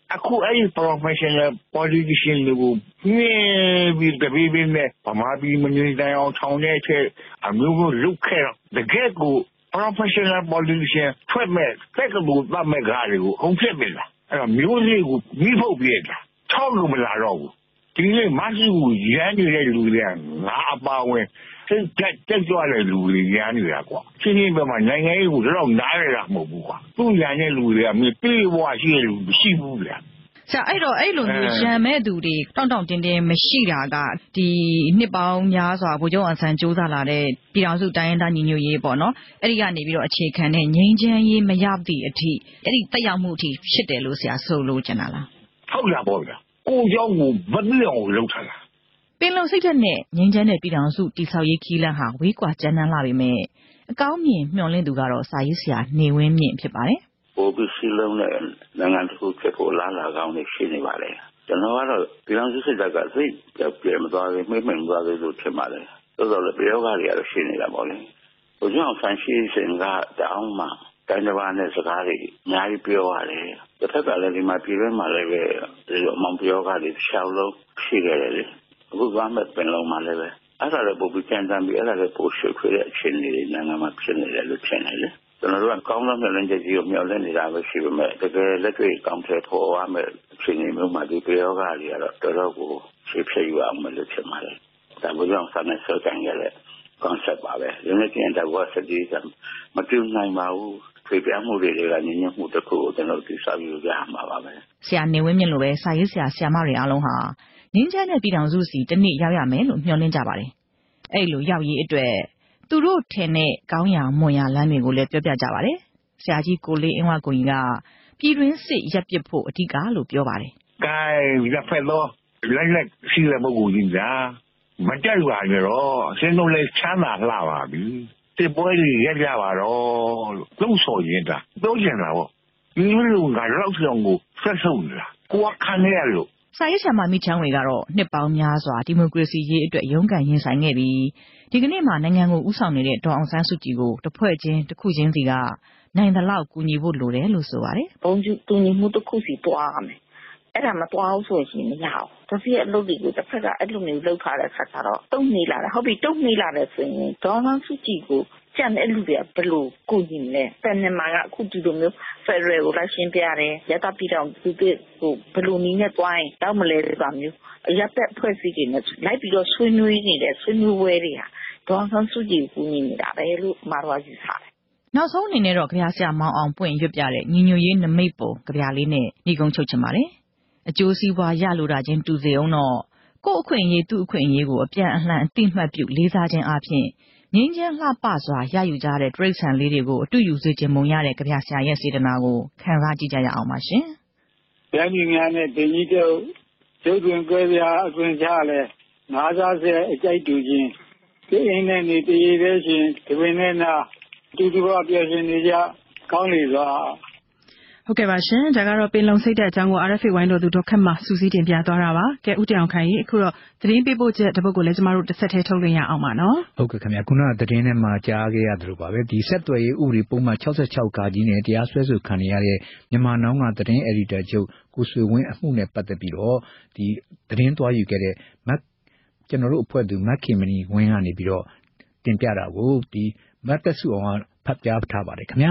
အခုအဲ့ဒီ professional politician တွေကိုမြင်ပြီးတပည့်ပြီးနဲ့ဗမာပြည်မငြိမ်တိုင်အောင်ထောင်တဲ့အချက်အမျိုးမျိုးလုပ်ခဲ့တော့တကယ်ကို professional politician ထွက်မဲ့တက်ကလူသတ်မဲ့ကားတွေကိုအောင်ဖြစ်ပြီလားအဲ့တော့မျိုးစေ့ကိုမိဖို့ပြည့်တာထောက်လို့မလာတော့ဘူးဒီနေ့မရှိဘူးရမ်းနေတဲ့လူတွေကငါအပါဝင်စိတ်တက်တက်ကြွတဲ့လူတွေရမ်းနေတာကွာချင်းချင်းပဲမှာနိုင်ငံရေးကိုတော့နားရတာမဟုတ်ဘူးကွာသူ့ရမ်းတဲ့လူတွေကမြေပြေးဘွားရှိတဲ့လူမရှိဘူးဗျာဆရာအဲ့တော့အဲ့လိုမျိုးရံမဲ့သူတွေတောင့်တောင့်တင်းတင်းမရှိတာကဒီနှစ်ပေါင်းများစွာဗိုလ်ချုပ်အောင်ဆန်းစူးစမ်းလာတဲ့ပြည်တော်စုတိုင်းရင်းသားညီညွတ်ရေးပေါ့နော်အဲ့ဒီကနေပြီးတော့အခြေခံတဲ့ငြိမ်းချမ်းရေးမရသည့်အထိအဲ့ဒီတက်ရောက်မှုအထိဖြစ်တယ်လို့ဆရာဆိုလို့ကျင်တာလားဟုတ်လားပေါ့ဗျာကိုเจ้าကိုမသိအောင်လုပ်ထားတာပင်လုံစိတ်ဓာတ်နဲ့ငြိမ်းချမ်းတဲ့ပြည်တော်စုတိဆောက်ရေးခီးလန်းဟာဝေးကွာကြမ်းတမ်းလာပေမဲ့အကောင်းမြင်မျှော်လင့်သူကတော့စာရေးဆရာနေဝင်းမြင့်ဖြစ်ပါတယ်ပိုပြီးစီလုံးနဲ့နိုင်ငံတစ်ခုဖြစ်ဖို့လားလာကောင်းနေရှိနေပါလေကျွန်တော်ကတော့ပြည်တော်စုစိတ်ဓာတ်ကစိတ်ပြည့်မသွားသေးမိမ့်မိန်သွားသေးလို့ထင်ပါတယ်တော်တော်လည်းပြောကားတွေကတော့ရှိနေတာပေါ့လေဘုရားဆန်ရှိစင်ကတောင်းမှတိုင်းတစ်ပါးနဲ့စကားတွေအများကြီးပြောရတယ်တစ်ဖက်ကလည်းဒီမှာပြည်တွင်းမှာလည်းပဲဒီလိုအမောင်ပြောကားတွေရှောက်လုံးရှိခဲ့တယ်လေအခုကမှပင်လုံးမှာလည်းပဲအဲ့ဒါလည်းပိုပြီးကြမ်းတမ်းပြီးအဲ့ဒါလည်းပိုရှုပ်ခွေတဲ့အခြေအနေတွေနိုင်ငံမှာဖြစ်နေတယ်လို့ထင်တယ်လေကျွန်တော်တို့ကကောင်းသောမျှော်လင့်ချက်ကြီးကိုမျှော်လင့်နေတာပဲရှိပေမဲ့တကယ်လက်တွေ့ကောင်းတဲ့ပေါ်ရမယ့်အခြေအနေမျိုးမှာဒီပြောကားတွေကတော့တော်တော်ကိုရှေ့ဖြစ်ရအောင်လို့ထင်ပါတယ်ဒါဘုရားဆန်နဲ့ဆောက်ကြတဲ့ concept ပါပဲဒီနေ့ကျရင်တော့စတိကမတူနိုင်ပါဘူးထွေပြမှုတွေကညညမှုတစ်ခုကိုကျွန်တော်သိစားယူကြမှာပါပဲဆရာနေဝင်းမြင့်လိုပဲစာရေးဆရာဆရာမတွေအားလုံးဟာငင်းချမ်းတဲ့ပြည်တော်စုစီတနေ့ရောက်ရမယ်လို့မျှော်လင့်ကြပါတယ်အဲ့လိုရောက်ရေးအတွက်သူတို့ထင်တဲ့ကောင်းရာမွန်ရာလမ်းတွေကိုလည်းပြောပြကြပါတယ်ဆရာကြီးကိုလေးအင်းဝကိုကြီးကပြည်တွင်းစစ်ရပ်ပစ်ဖို့အဓိကလို့ပြောပါတယ်ကဲရပ်ဖက်တော့လက်လက်ရှိတဲ့ပုဂ္ဂိုလ်ကြီးကမကြိုက်ပါနဲ့တော့အစင်းတို့လည်းချမ်းသာလှပါပြီဒီပွဲကြီးရက်ကြပါတော့လို့လုံးဆော်ရင်တာပြောချင်တာပေါ့ဒီလိုကတော့ဆောင်ကိုဆက်ဆုံးလာကိုယ်ခံရလို့စာရေးဆရာမမိချမ်းဝေကတော့နှစ်ပေါင်းများစွာဒီမိုကရေစီရေးအတွက်ရုန်းကန်ရင်ဆိုင်ခဲ့ပြီးဒီကနေ့မှာနိုင်ငံကိုဥဆောင်နေတဲ့ဒေါ်အောင်ဆန်းစုကြည်ကိုတစ်ဖွဲ့ချင်းတစ်ခုချင်းစီကနိုင်သလောက်ကူညီဖို့လိုတယ်လို့ဆိုပါတယ်။ဘုံတူညီမှုတစ်ခုစီတွားရမယ်။အဲ့ဒါမတွားဘူးဆိုရင်မရဘူး။တစ်စီအလုပ်တွေကိုတစ်ဖက်ကအဲ့လိုမျိုးလုပ်ထားတဲ့ခါကျတော့တုံ့နေလာတယ်ဟုတ်ပြီတုံ့နေလာတယ်ဆိုရင်ဒေါ်အောင်ဆန်းစုကြည်ကိုကျန်တဲ့လူတွေကဘယ်လိုကူညီလဲ။တန်နေမှာကအခုဒီလိုမျိုးဖက်ဒရယ်ကိုလိုက်ရှင်းပြရတယ်။ရတပြည်တော်သူတို့ကိုဘယ်လိုနည်းနဲ့တွားရင်တောက်မလဲဆိုတာမျိုးအရက်သက်ဖွဲ့စည်းနေတယ်လိုက်ပြီးတော့ဆွေးနွေးနေတဲ့ဆွေးနွေးပွဲတွေဟာဒေါ်အောင်ဆန်းစုကြည်ကူညီနေတာပဲလို့မှားတော့ယူဆတယ်နောက်ဆုံးအနေနဲ့တော့ကြပြဆရာမောင်အောင်ပွင့်ရွတ်ပြတဲ့ညီညွတ်ရေးနမိတ်ပုံကြပြလေးနဲ့ညီကုန်းချုပ်ချင်ပါတယ်အကျိုးစီးပွားရလိုတာချင်းတူစေအောင်တော့ကိုယ့်အခွင့်အရေးသူ့အခွင့်အရေးကိုအပြန်အလှန်အတိမတ်ပြုလေးစားခြင်းအပြင်ငင်းချင်းလှပစွာရယူကြတဲ့တရိတ်ဆန်လေးတွေကိုအတူယူစေခြင်းမုံရတဲ့ကြပြဆရာရဲ့စေတနာကိုခံစားကြည့်ကြရအောင်ပါရှင်။ဗျာဒီများနဲ့ဒင်းကြီးတို့ကျုပ်တွင်ကြွယ်ပြအခွင့်ချလဲငါးစားစေအကြိုက်တူချင်းဒီအင်းနဲ့နေတည်ရတဲ့ရှင်ဒီပင်နဲ့နာတူတူကပြောရှင်နေကြကောင်းလေစွာဟုတ်ကဲ့ပါရှင်ဒါကတော့ပင်လုံစိတ်တဲ့အကြောင်းကို R F A ဝိုင်းတော်သူဒေါက်ခတ်မစူးစီးတင်ပြသွားတာပါကဲဦးတောင်ခိုင်ကြီးအခုတော့သတင်းပေးပို့ချက်တစ်ပုဒ်ကိုလည်းကျမတို့တစ်ဆက်တည်းထုတ်လွှင့်ရအောင်ပါနော်ဟုတ်ကဲ့ခင်ဗျာခုနကသတင်းထဲမှာကြားခဲ့ရတယ်လို့ပါပဲဒီဆက်သွယ်ရေးဥပဒေပုံမှန်66ခါကြီးနဲ့တရားစွဲဆိုခံရတဲ့မြန်မာနောင်ကသတင်းအက်ဒီတာချုပ်ကိုဆွေဝင်းအမှုနဲ့ပတ်သက်ပြီးတော့ဒီသတင်းသွားယူခဲ့တဲ့မတ်ကျွန်တော်တို့အဖွဲ့သူမတ်ခင်မနီဝင်းကနေပြီးတော့တင်ပြတာကိုဒီမတ်သက်စုအောင်ကဖတ်ကြားထားပါတယ်ခင်ဗျာ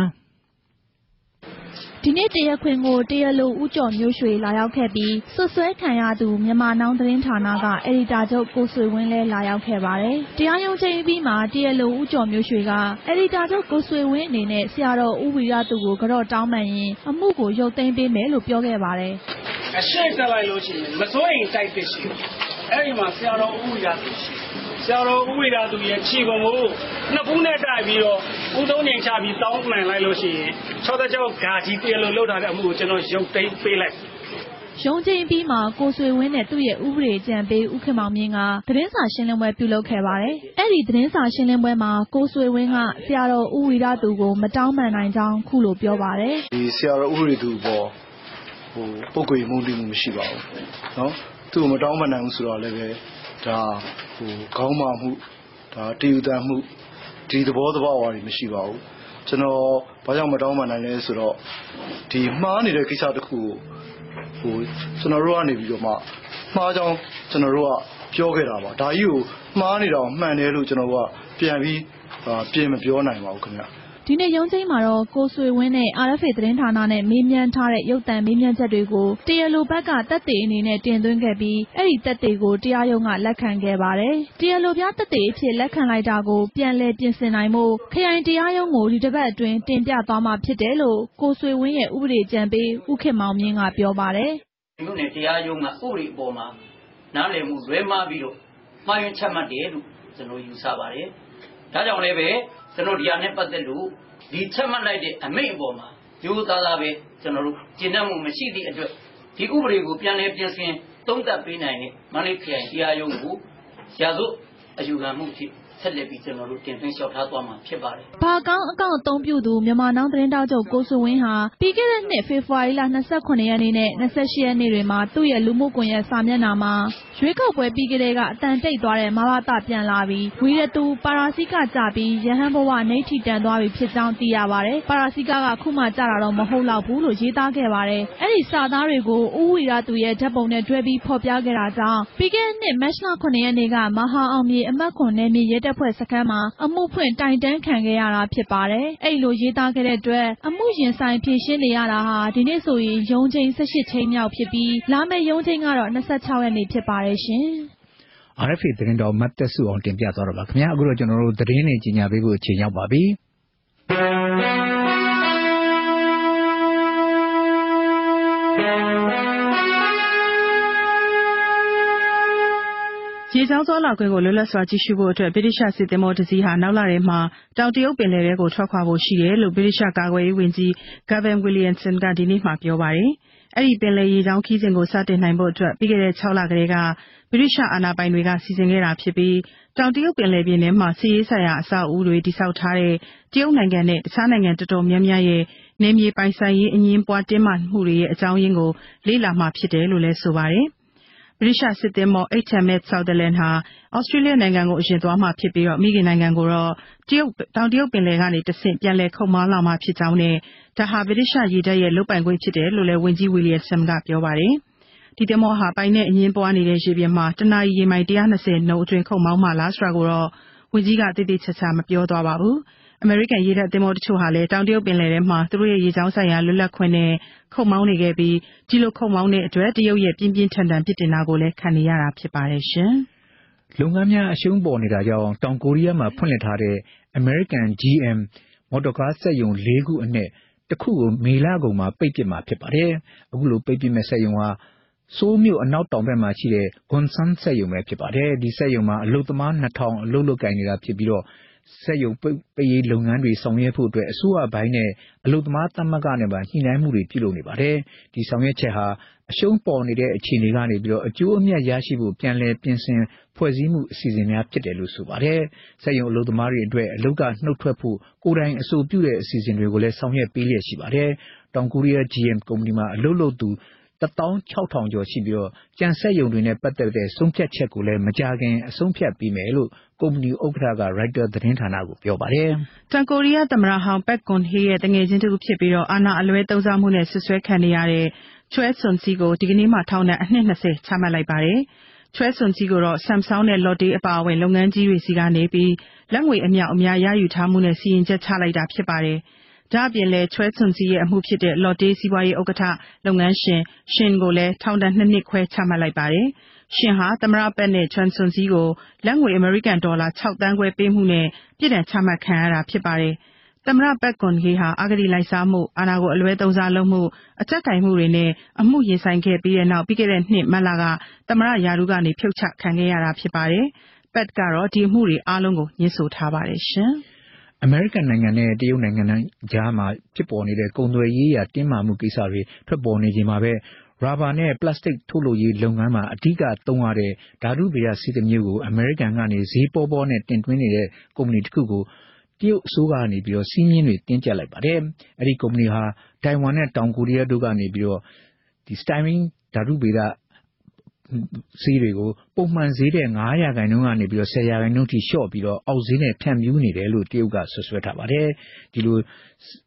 ဒီနေ့တရားခွင်ကိုတရားလိုဦးကျော်မျိုးရွှေလာရောက်ခဲ့ပြီးဆွဆွဲခံရသူမြန်မာနောင်သတင်းဌာနကအက်ဒီတာချုပ်ကိုဆွေဝင်းလည်းလာရောက်ခဲ့ပါတယ်။တရားရုံးချိန်ပြီးမှတရားလိုဦးကျော်မျိုးရွှေကအက်ဒီတာချုပ်ကိုဆွေဝင်းအနေနဲ့ဆရာတော်ဦးဝီရသူကိုကြော့တောင်းပန်ရင်အမှုကိုရုပ်သိမ်းပေးမယ်လို့ပြောခဲ့ပါတယ်။အရှိန်တက်လိုက်လို့ရှိရင်မစိုးရင်တိုက်ပစ်ရှိ။အဲ့ဒီမှာဆရာတော်ဦးဝီရသူရှိ။ဆရာတော်ဦးဝီရသူရဲ့ခြေပုံကိုနှစ်ဖူးနဲ့တိုက်ပြီးတော့ဦးသုံးငင်ချပြီးတောင်းပန်လိုက်လို့ရှိရင်၆၆ဂါကြီးတရားလိုလုပ်ထားတဲ့အမှုကိုကျွန်တော်ရုပ်သိမ်းပေးလိုက်ရုံးချိန်ပြီးမှကိုဆွေဝင်းနဲ့သူ့ရဲ့ဥပဒေကြံပေးဦးခင်မောင်မြင့်ကသတင်းစာရှင်းလင်းပွဲပြုလုပ်ခဲ့ပါတယ်။အဲ့ဒီသတင်းစာရှင်းလင်းပွဲမှာကိုဆွေဝင်းကဆရာတော်ဦးဝီရသူကိုမတောင်းပန်နိုင်ကြောင်းခုလိုပြောပါတယ်။ဒီဆရာတော်ဦးဝီရသူပေါ်ဟိုပုဂ္ဂိုလ်မှုတည်မှုမရှိပါဘူး။နော်သူ့ကိုမတောင်းပန်နိုင်ဘူးဆိုတော့လည်းပဲဒါဟိုခေါင်းမာမှုဒါတည်ယူတတ်မှုဒီသဘောတဘာဝတွေမရှိပါဘူးကျွန်တော်ဘာကြောင့်မတောင်းပန်နိုင်လဲဆိုတော့ဒီမှားနေတဲ့ကိစ္စတစ်ခုကိုဟိဟိုကျွန်တော်တို့ကနေပြီးတော့မှမှားကြောင်းကျွန်တော်တို့ကပြောခဲ့တာပါဒါကြီးကိုမှားနေတော့မှန်တယ်လို့ကျွန်တော်တို့ကပြန်ပြီးပြင်မပြောနိုင်ပါဘူးခင်ဗျဒီနေ့ရုံးချင်းမှာတော့ကိုဆွေဝင်းနဲ့ R F A သတင်းဌာနနဲ့မေးမြန်းထားတဲ့ရုပ်သံမေးမြန်းချက်တွေကိုတရားလိုဘက်ကတပ်သေးအနေနဲ့တင်သွင်းခဲ့ပြီးအဲ့ဒီတပ်သေးကိုတရားရုံးကလက်ခံခဲ့ပါတယ်။တရားလိုပြတပ်သေးအဖြစ်လက်ခံလိုက်တာကိုပြန်လည်ပြင်ဆင်နိုင်မှုခရိုင်တရားရုံးကိုဒီတစ်ပတ်အတွင်းတင်ပြသွားမှာဖြစ်တယ်လို့ကိုဆွေဝင်းရဲ့ဥပဒေကြံပေးဦးခင်မောင်မြင့်ကပြောပါတယ်။ဒီနေ့တရားရုံးကဥပဒေအပေါ်မှာနားလည်မှုလွဲမှားပြီးတော့မှားယွင်းချက်မှတ်တယ်လို့ကျွန်တော်ယူဆပါတယ်။ဒါကြောင့်လည်းပဲကျွန်တော်ဒီအနဲ့ပတ်သက်လို့ဒီချက်မှတ်လိုက်တဲ့အမိန့်အပေါ်မှာရိုးသားသားပဲကျွန်တော်တို့ကျင့်တတ်မှုမရှိသည့်အတွက်ဒီဥပဒေကိုပြန်လည်ပြင်ဆင်သုံးသပ်ပေးနိုင်တဲ့မန္တလေးခရိုင်တရားရုံးကိုရာဇဝတ်အယူခံမှုဖြစ်ဆက်လက်ပြီးကျွန်တော်တို့တင်သွင်းလျှောက်ထားသွားမှာဖြစ်ပါတယ်။ဘာကောင်းအကောင့်အသုံးပြုသူမြန်မာနောင်သတင်းတောက်ချုပ်ကိုဆွေဝင်းဟာပြီးခဲ့တဲ့နှစ်ဖေဖော်ဝါရီလ၂၈ရက်နေ့နဲ့၂၈ရက်နေ့တွေမှာသူ့ရဲ့လူမှုကွန်ရက်စာမျက်နှာမှာရွေးကောက်ပွဲပြီးကလေးကအတန်တိတ်သွားတဲ့မဘာသာပြန်လာပြီးဝီရတူပါရာစီကကြပြီးရဟန်းဘဝနေထီတန်သွားပြီဖြစ်ကြောင်းသိရပါတယ်။ပါရာစီကကခုမှကြတာတော့မဟုတ်တော့ဘူးလို့ရေးသားခဲ့ပါတယ်။အဲ့ဒီစာသားတွေကိုဦးဝီရတူရဲ့ဓာတ်ပုံနဲ့တွဲပြီးဖော်ပြခဲ့တာကြောင့်ပြီးခဲ့တဲ့နှစ်မတ်လခုနှစ်ရက်နေ့ကမဟာအောင်မြေအမှတ်ခွန်နယ်မြေရဲတပ်ဖွဲ့စခန်းမှာအမှုဖွင့်တိုင်တန်းခံခဲ့ရတာဖြစ်ပါတယ်။အဲ့လိုရေးသားခဲ့တဲ့အတွက်အမှုရင်ဆိုင်ဖြေရှင်းနေရတာဟာဒီနေ့ဆိုရင်ရုံးချိန်၁၈ချိန်မြောက်ဖြစ်ပြီးလာမယ့်ရုံးချိန်ကတော့၂၆ရက်နေ့ဖြစ်ပါတယ်ရှင်။ R F A သတင်းတော်မတ်တက်စုအောင်တင်ပြသွားတော့ပါခင်ဗျာအခုတော့ကျွန်တော်တို့သတင်းတွေကြီးညာပေးဖို့အချိန်ရောက်ပါပြီရေကြောင်းသောလာခွင့်ကိုလွတ်လပ်စွာကြည့်ရှုဖို့အတွက်ဗြိတိရှစစ်သင်္ဘောတစ်စီးဟာနောက်လထဲမှာတောင်တရုတ်ပင်လယ်ထဲကိုထွက်ခွာဖို့ရှိတယ်လို့ဗြိတိရှကာကွယ်ရေးဝန်ကြီး Gavin Williamson ကဒီနေ့မှပြောပါတယ်။အဲ့ဒီပင်လယ်ရေကြောင်းခီးစဉ်ကိုစတင်နိုင်ဖို့အတွက်ပြီးခဲ့တဲ့၆လကတည်းကဗြိတိရှအာဏာပိုင်တွေကစီစဉ်ခဲ့တာဖြစ်ပြီးတောင်တရုတ်ပင်လယ်ပြင်ထဲမှာစီးရေးဆိုင်ရာအဆောက်အဦတွေတည်ဆောက်ထားတဲ့တရုတ်နိုင်ငံနဲ့တခြားနိုင်ငံတော်တော်များများရဲ့နယ်မြေပိုင်ဆိုင်ရေးအငြင်းပွားတင်းမာမှုတွေရဲ့အကြောင်းရင်းကိုလေ့လာမှဖြစ်တယ်လို့လည်းဆိုပါတယ်။ဗြိတိရှစစ်သင်္ဘော H M S Sutherland ဟာဩစတြေးလျနိုင်ငံကိုအရင်သွားမှဖြစ်ပြီးတော့မိခင်နိုင်ငံကိုတော့တရုတ်တောင်တရုတ်ပင်လယ်ကနေတဆင့်ပြန်လည်ခုတ်မောင်းလာမှဖြစ်ကြောင်းနဲ့ဒါဟာဗြိတိရှရေတပ်ရဲ့လုပ်ပိုင်ခွင့်ဖြစ်တယ်လို့လည်းဝန်ကြီး Williamson ကပြောပါတယ်။ဒီသင်္ဘောဟာပိုင်နဲ့အငြင်းပွားနေတဲ့ရေပြင်မှာတနအီရေမိုင်၁၂၀နှုန်းအတွင်းခုတ်မောင်းမှလားဆိုတာကိုတော့ဝန်ကြီးကတိတိကျကျမပြောသွားပါဘူး။အမေရိကန်ရေတပ်သင်္ဘောတချို့ဟာလည်းတောင်တရုတ်ပင်လယ်ထဲမှာသူတို့ရဲ့ရေကြောင်းဆိုင်ရာလွတ်လပ်ခွင့်နဲ့ခုတ်မောင်းနေခဲ့ပြီးဒီလိုခုတ်မောင်းတဲ့အတွက်တရုတ်ရဲ့ပြင်းပြင်းထန်ထန်ပြစ်တင်တာကိုလည်းခံနေရတာဖြစ်ပါတယ်ရှင်။လုပ်ငန်းများအရှုံးပေါ်နေတာကြောင့်တောင်ကိုရီးယားမှာဖွင့်လှစ်ထားတဲ့ American G M မော်တော်ကားစက်ရုံ၄ခုအနက်တစ်ခုကိုမေလကုန်မှာပိတ်ပစ်မှာဖြစ်ပါတယ်။အခုလိုပိတ်ပစ်မဲ့စက်ရုံဟာဆိုးမြို့အနောက်တောင်ဘက်မှာရှိတဲ့ Gonsan စက်ရုံပဲဖြစ်ပါတယ်။ဒီစက်ရုံမှာအလုပ်သမား၂ထောင်အလုပ်လုပ်ကိုင်နေတာဖြစ်ပြီးတော့စက်ရုံပိတ်ပိတ်ရေးလုပ်ငန်းတွေဆောင်ရွက်ဖို့အတွက်အစိုးရဘိုင်းနဲ့အလုပ်သမားသမဂ္ဂနဲ့ပါညှိနှိုင်းမှုတွေပြုလုပ်နေပါတယ်။ဒီဆောင်ရွက်ချက်ဟာအရှုံးပေါ်နေတဲ့အခြေအနေကနေပြီးတော့အကျိုးအမြတ်ရရှိဖို့ပြန်လည်ပြင်ဆင်ဖွဲ့စည်းမှုအစီအစဉ်များဖြစ်တယ်လို့ဆိုပါတယ်။စက်ရုံအလုပ်သမားတွေအတွက်အလုပ်ကနှုတ်ထွက်ဖို့ကိုယ်တိုင်အဆိုပြုတဲ့အစီအစဉ်တွေကိုလည်းဆောင်ရွက်ပေးလျက်ရှိပါတယ်။တောင်ကိုရီးယား G M ကုမ္ပဏီမှာအလုပ်လုပ်သူတစ်သောင်းခြောက်ထောင်ကျော်ရှိပြီးတော့ကြံစက်ရုံတွေနဲ့ပတ်သက်တဲ့ဆုံးဖြတ်ချက်ကိုလည်းမကြာခင်အဆုံးဖြတ်ပြီးမယ်လို့ကုမ္ပဏီဥက္ကဋ္ဌကရိုက်တာသတင်းဌာနကိုပြောပါတယ်။တောင်ကိုရီးယားသမ္မတဟောင်းပတ်ကွန်ဟေးရဲ့တငယ်ချင်းတူဖြစ်ပြီးတော့အာဏာအလွဲသုံးစားမှုနဲ့ဆွဆွဲခံနေရတဲ့ချွဲဆွန်စီကိုဒီကနေ့မှထောင်ဒဏ်အနှစ်၂၀ချမှတ်လိုက်ပါတယ်။ချွဲဆွန်စီကိုတော့ Samsung နဲ့ Lotte အပါအဝင်လုပ်ငန်းကြီးတွေစီကနေပြီးလက်ငွေအမြောက်အများရယူထားမှုနဲ့စီရင်ချက်ချလိုက်တာဖြစ်ပါတယ်။ဒါ့အပြင်လည်းချွဲဆွန်စီရဲ့အမှုဖြစ်တဲ့ Lotte စီးပွားရေးဥက္ကဋ္ဌလုပ်ငန်းရှင်ရှင်ကိုလည်းထောင်ဒဏ်နှစ်နှစ်ခွဲချမှတ်လိုက်ပါတယ်။ရှင်ဟာသမ္မတပတ်နဲ့ချွဲဆွန်စီကိုလက်ငွေအမေရိကန်ဒေါ်လာ၆သန်းခွဲပေးမှုနဲ့ပြည်ထောင်ချမှတ်ခံရတာဖြစ်ပါတယ်။သမ္မတပတ်ကွန်ဟေးဟာအဂတိလိုက်စားမှုအာဏာကိုအလွဲသုံးစားလုပ်မှုအကြက်ကိုင်မှုတွေနဲ့အမှုရင်ဆိုင်ခဲ့ပြီးတဲ့နောက်ပြီးခဲ့တဲ့နှစ်မတ်လကသမ္မတရာထူးကနေဖြုတ်ချခံခဲ့ရတာဖြစ်ပါတယ်။ပတ်ကတော့ဒီအမှုတွေအားလုံးကိုညှင်းဆိုထားပါတယ်ရှင်။အမေရိကန်နိုင်ငံနဲ့တရုတ်နိုင်ငံကြားမှာဖြစ်ပေါ်နေတဲ့ကုန်သွယ်ရေးရာတင်းမာမှုကိစ္စတွေထွက်ပေါ်နေချိန်မှာပဲရာဘာနဲ့ပလတ်စတစ်ထုတ်လုပ်ရေးလုပ်ငန်းမှာအဓိကသုံးရတဲ့ဓာတုဗေဒဆေးတစ်မျိုးကိုအမေရိကန်ကနေဈေးပေါပေါနဲ့တင်သွင်းနေတဲ့ကုမ္ပဏီတစ်ခုကိုတရုတ်အစိုးရကနေပြီးတော့စီးမြင့်တွေတင်းကျပ်လိုက်ပါတယ်။အဲဒီကုမ္ပဏီဟာတိုင်ဝမ်နဲ့တောင်ကိုရီးယားတို့ကနေပြီးတော့ဒီစတိုင်မင်းဓာတုဗေဒဈေးတွေကိုပုံမှန်ဈေးတဲ့၅ရာခိုင်နှုန်းကနေပြီးတော့၁၀ရာခိုင်နှုန်းထိလျှော့ပြီးတော့အောက်ဈေးနဲ့ဖြန့်ဖြူးနေတယ်လို့တရုတ်ကဆွဆွဲထားပါတယ်။ဒီလို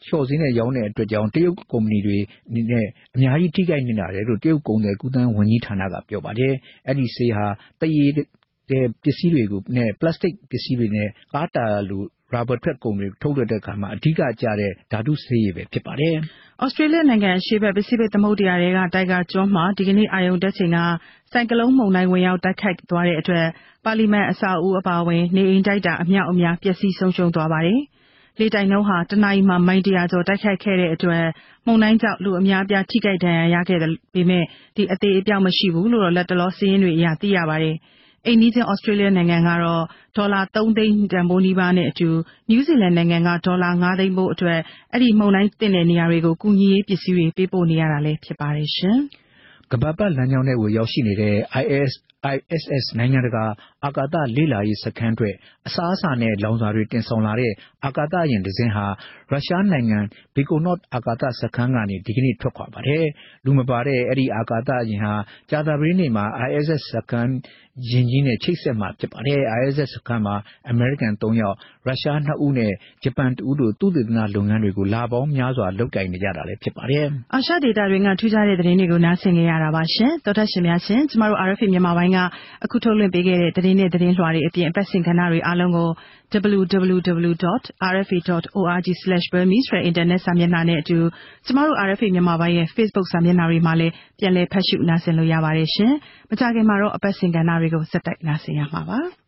လျှော့ဈေးနဲ့ရောင်းတဲ့အတွက်ကြောင့်တရုတ်ကုမ္ပဏီတွေအနေနဲ့အများကြီးထိခိုက်နေတာလေလို့တရုတ်ကုန်သည်ကူးသန်းဝန်ကြီးဌာနကပြောပါတယ်အဲ့ဒီဆေးဟာတရေတဲ့ပစ္စည်းတွေကိုနဲ့ပလတ်စတစ်ပစ္စည်းတွေနဲ့ကားတာလိုရာဘာထွက်ကုန်တွေထုတ်လုပ်တဲ့အခါမှာအဓိကကျတဲ့ဓာတုဆေးရည်ပဲဖြစ်ပါတယ်။ဩစတြေးလျနိုင်ငံအရှေ့ဘက်ပစိဖိတ်သမုဒ္ဒရာတွေကတိုင်ဂါကျွန်းမှာဒီကနေ့အာရုံတက်ချိန်ကစိုက်ကလုန်းမုန်တိုင်းဝင်ရောက်တိုက်ခတ်သွားတဲ့အတွက်ပါလီမန်အဆောက်အဦအပါအဝင်နေအိမ်တိုက်တာအမြောက်အများပျက်စီးဆုံးရှုံးသွားပါတယ်။လေတိုက်နှုန်းဟာတနအီမှာမိုင်တရာကျော်တိုက်ခတ်ခဲ့တဲ့အတွက်မုန်တိုင်းကြောင့်လူအများပြားထိခိုက်ဒဏ်ရာရခဲ့ပေမဲ့ဒီအသေးအပြောက်မရှိဘူးလို့လက်တလောစီးရင်တွေအရသိရပါတယ်။အိန္ဒိယဩစတြေးလျနိုင်ငံကတော့ဒေါ်လာသုံးသိန်းတန်ဖိုးနီးပါးနဲ့အတူနယူးဇီလန်နိုင်ငံကဒေါ်လာငါးသိန်းဖို့အတွက်အဲ့ဒီမုန်တိုင်းတင်တဲ့နေရာတွေကိုကူညီရေးပစ္စည်းတွေပေးပို့နေရတာလည်းဖြစ်ပါတယ်ရှင်။ကမ္ဘာပတ်လမ်းကြောင်းထဲကိုရောက်ရှိနေတဲ့ I S I S S နိုင်ငံတကာအာကာသလေ့လာရေးစခန်းအတွက်အစားအစာနဲ့လောင်စာတွေတင်ဆောင်လာတဲ့အာကာသယာဉ်တစ်စင်းဟာရုရှားနိုင်ငံဘေကိုနော့အာကာသစခန်းကနေဒီကနေ့ထွက်ခွာပါတယ်။လူမပါတဲ့အဲ့ဒီအာကာသယာဉ်ဟာကြာသပတေးနေ့မှာ I S S စခန်းယာဉ်ကြီးနဲ့ချိတ်ဆက်မှာဖြစ်ပါတယ်။ I S S စခန်းမှာအမေရိကန်သုံးယောက်ရုရှားနှစ်ဦးနဲ့ဂျပန်တဦးတို့သုတေသနလုပ်ငန်းတွေကိုလာပေါင်းများစွာလုပ်ကိုင်နေကြတာလည်းဖြစ်ပါတယ်။အာရှဒေသတွင်ကထူးခြားတဲ့သတင်းတွေကိုနားဆင်ကြရတာပါရှင်။သောတရှင်များရှင်ကျမတို့ R F A မြန်မာပိုင်းကအခုထုတ်လွှင့်ပေးခဲ့တဲ့သတင်းနဲ့သတင်းလွှာတွေအပြင်အပတ်စဉ်ကဏ္ဍတွေအားလုံးကို w w w dot r f a dot org slash burmese ရဲ့ internet စာမျက်နှာနဲ့အတူကျမတို့ R F A မြန်မာပိုင်းရဲ့ Facebook စာမျက်နှာတွေမှာလည်းပြန်လည်ဖတ်ရှုနားဆင်လို့ရပါတယ်ရှင်။မကြာခင်မှာတော့အပတ်စဉ်ကဏ္ဍတွေကိုဆက်တိုက်နားဆင်ရမှာပါ။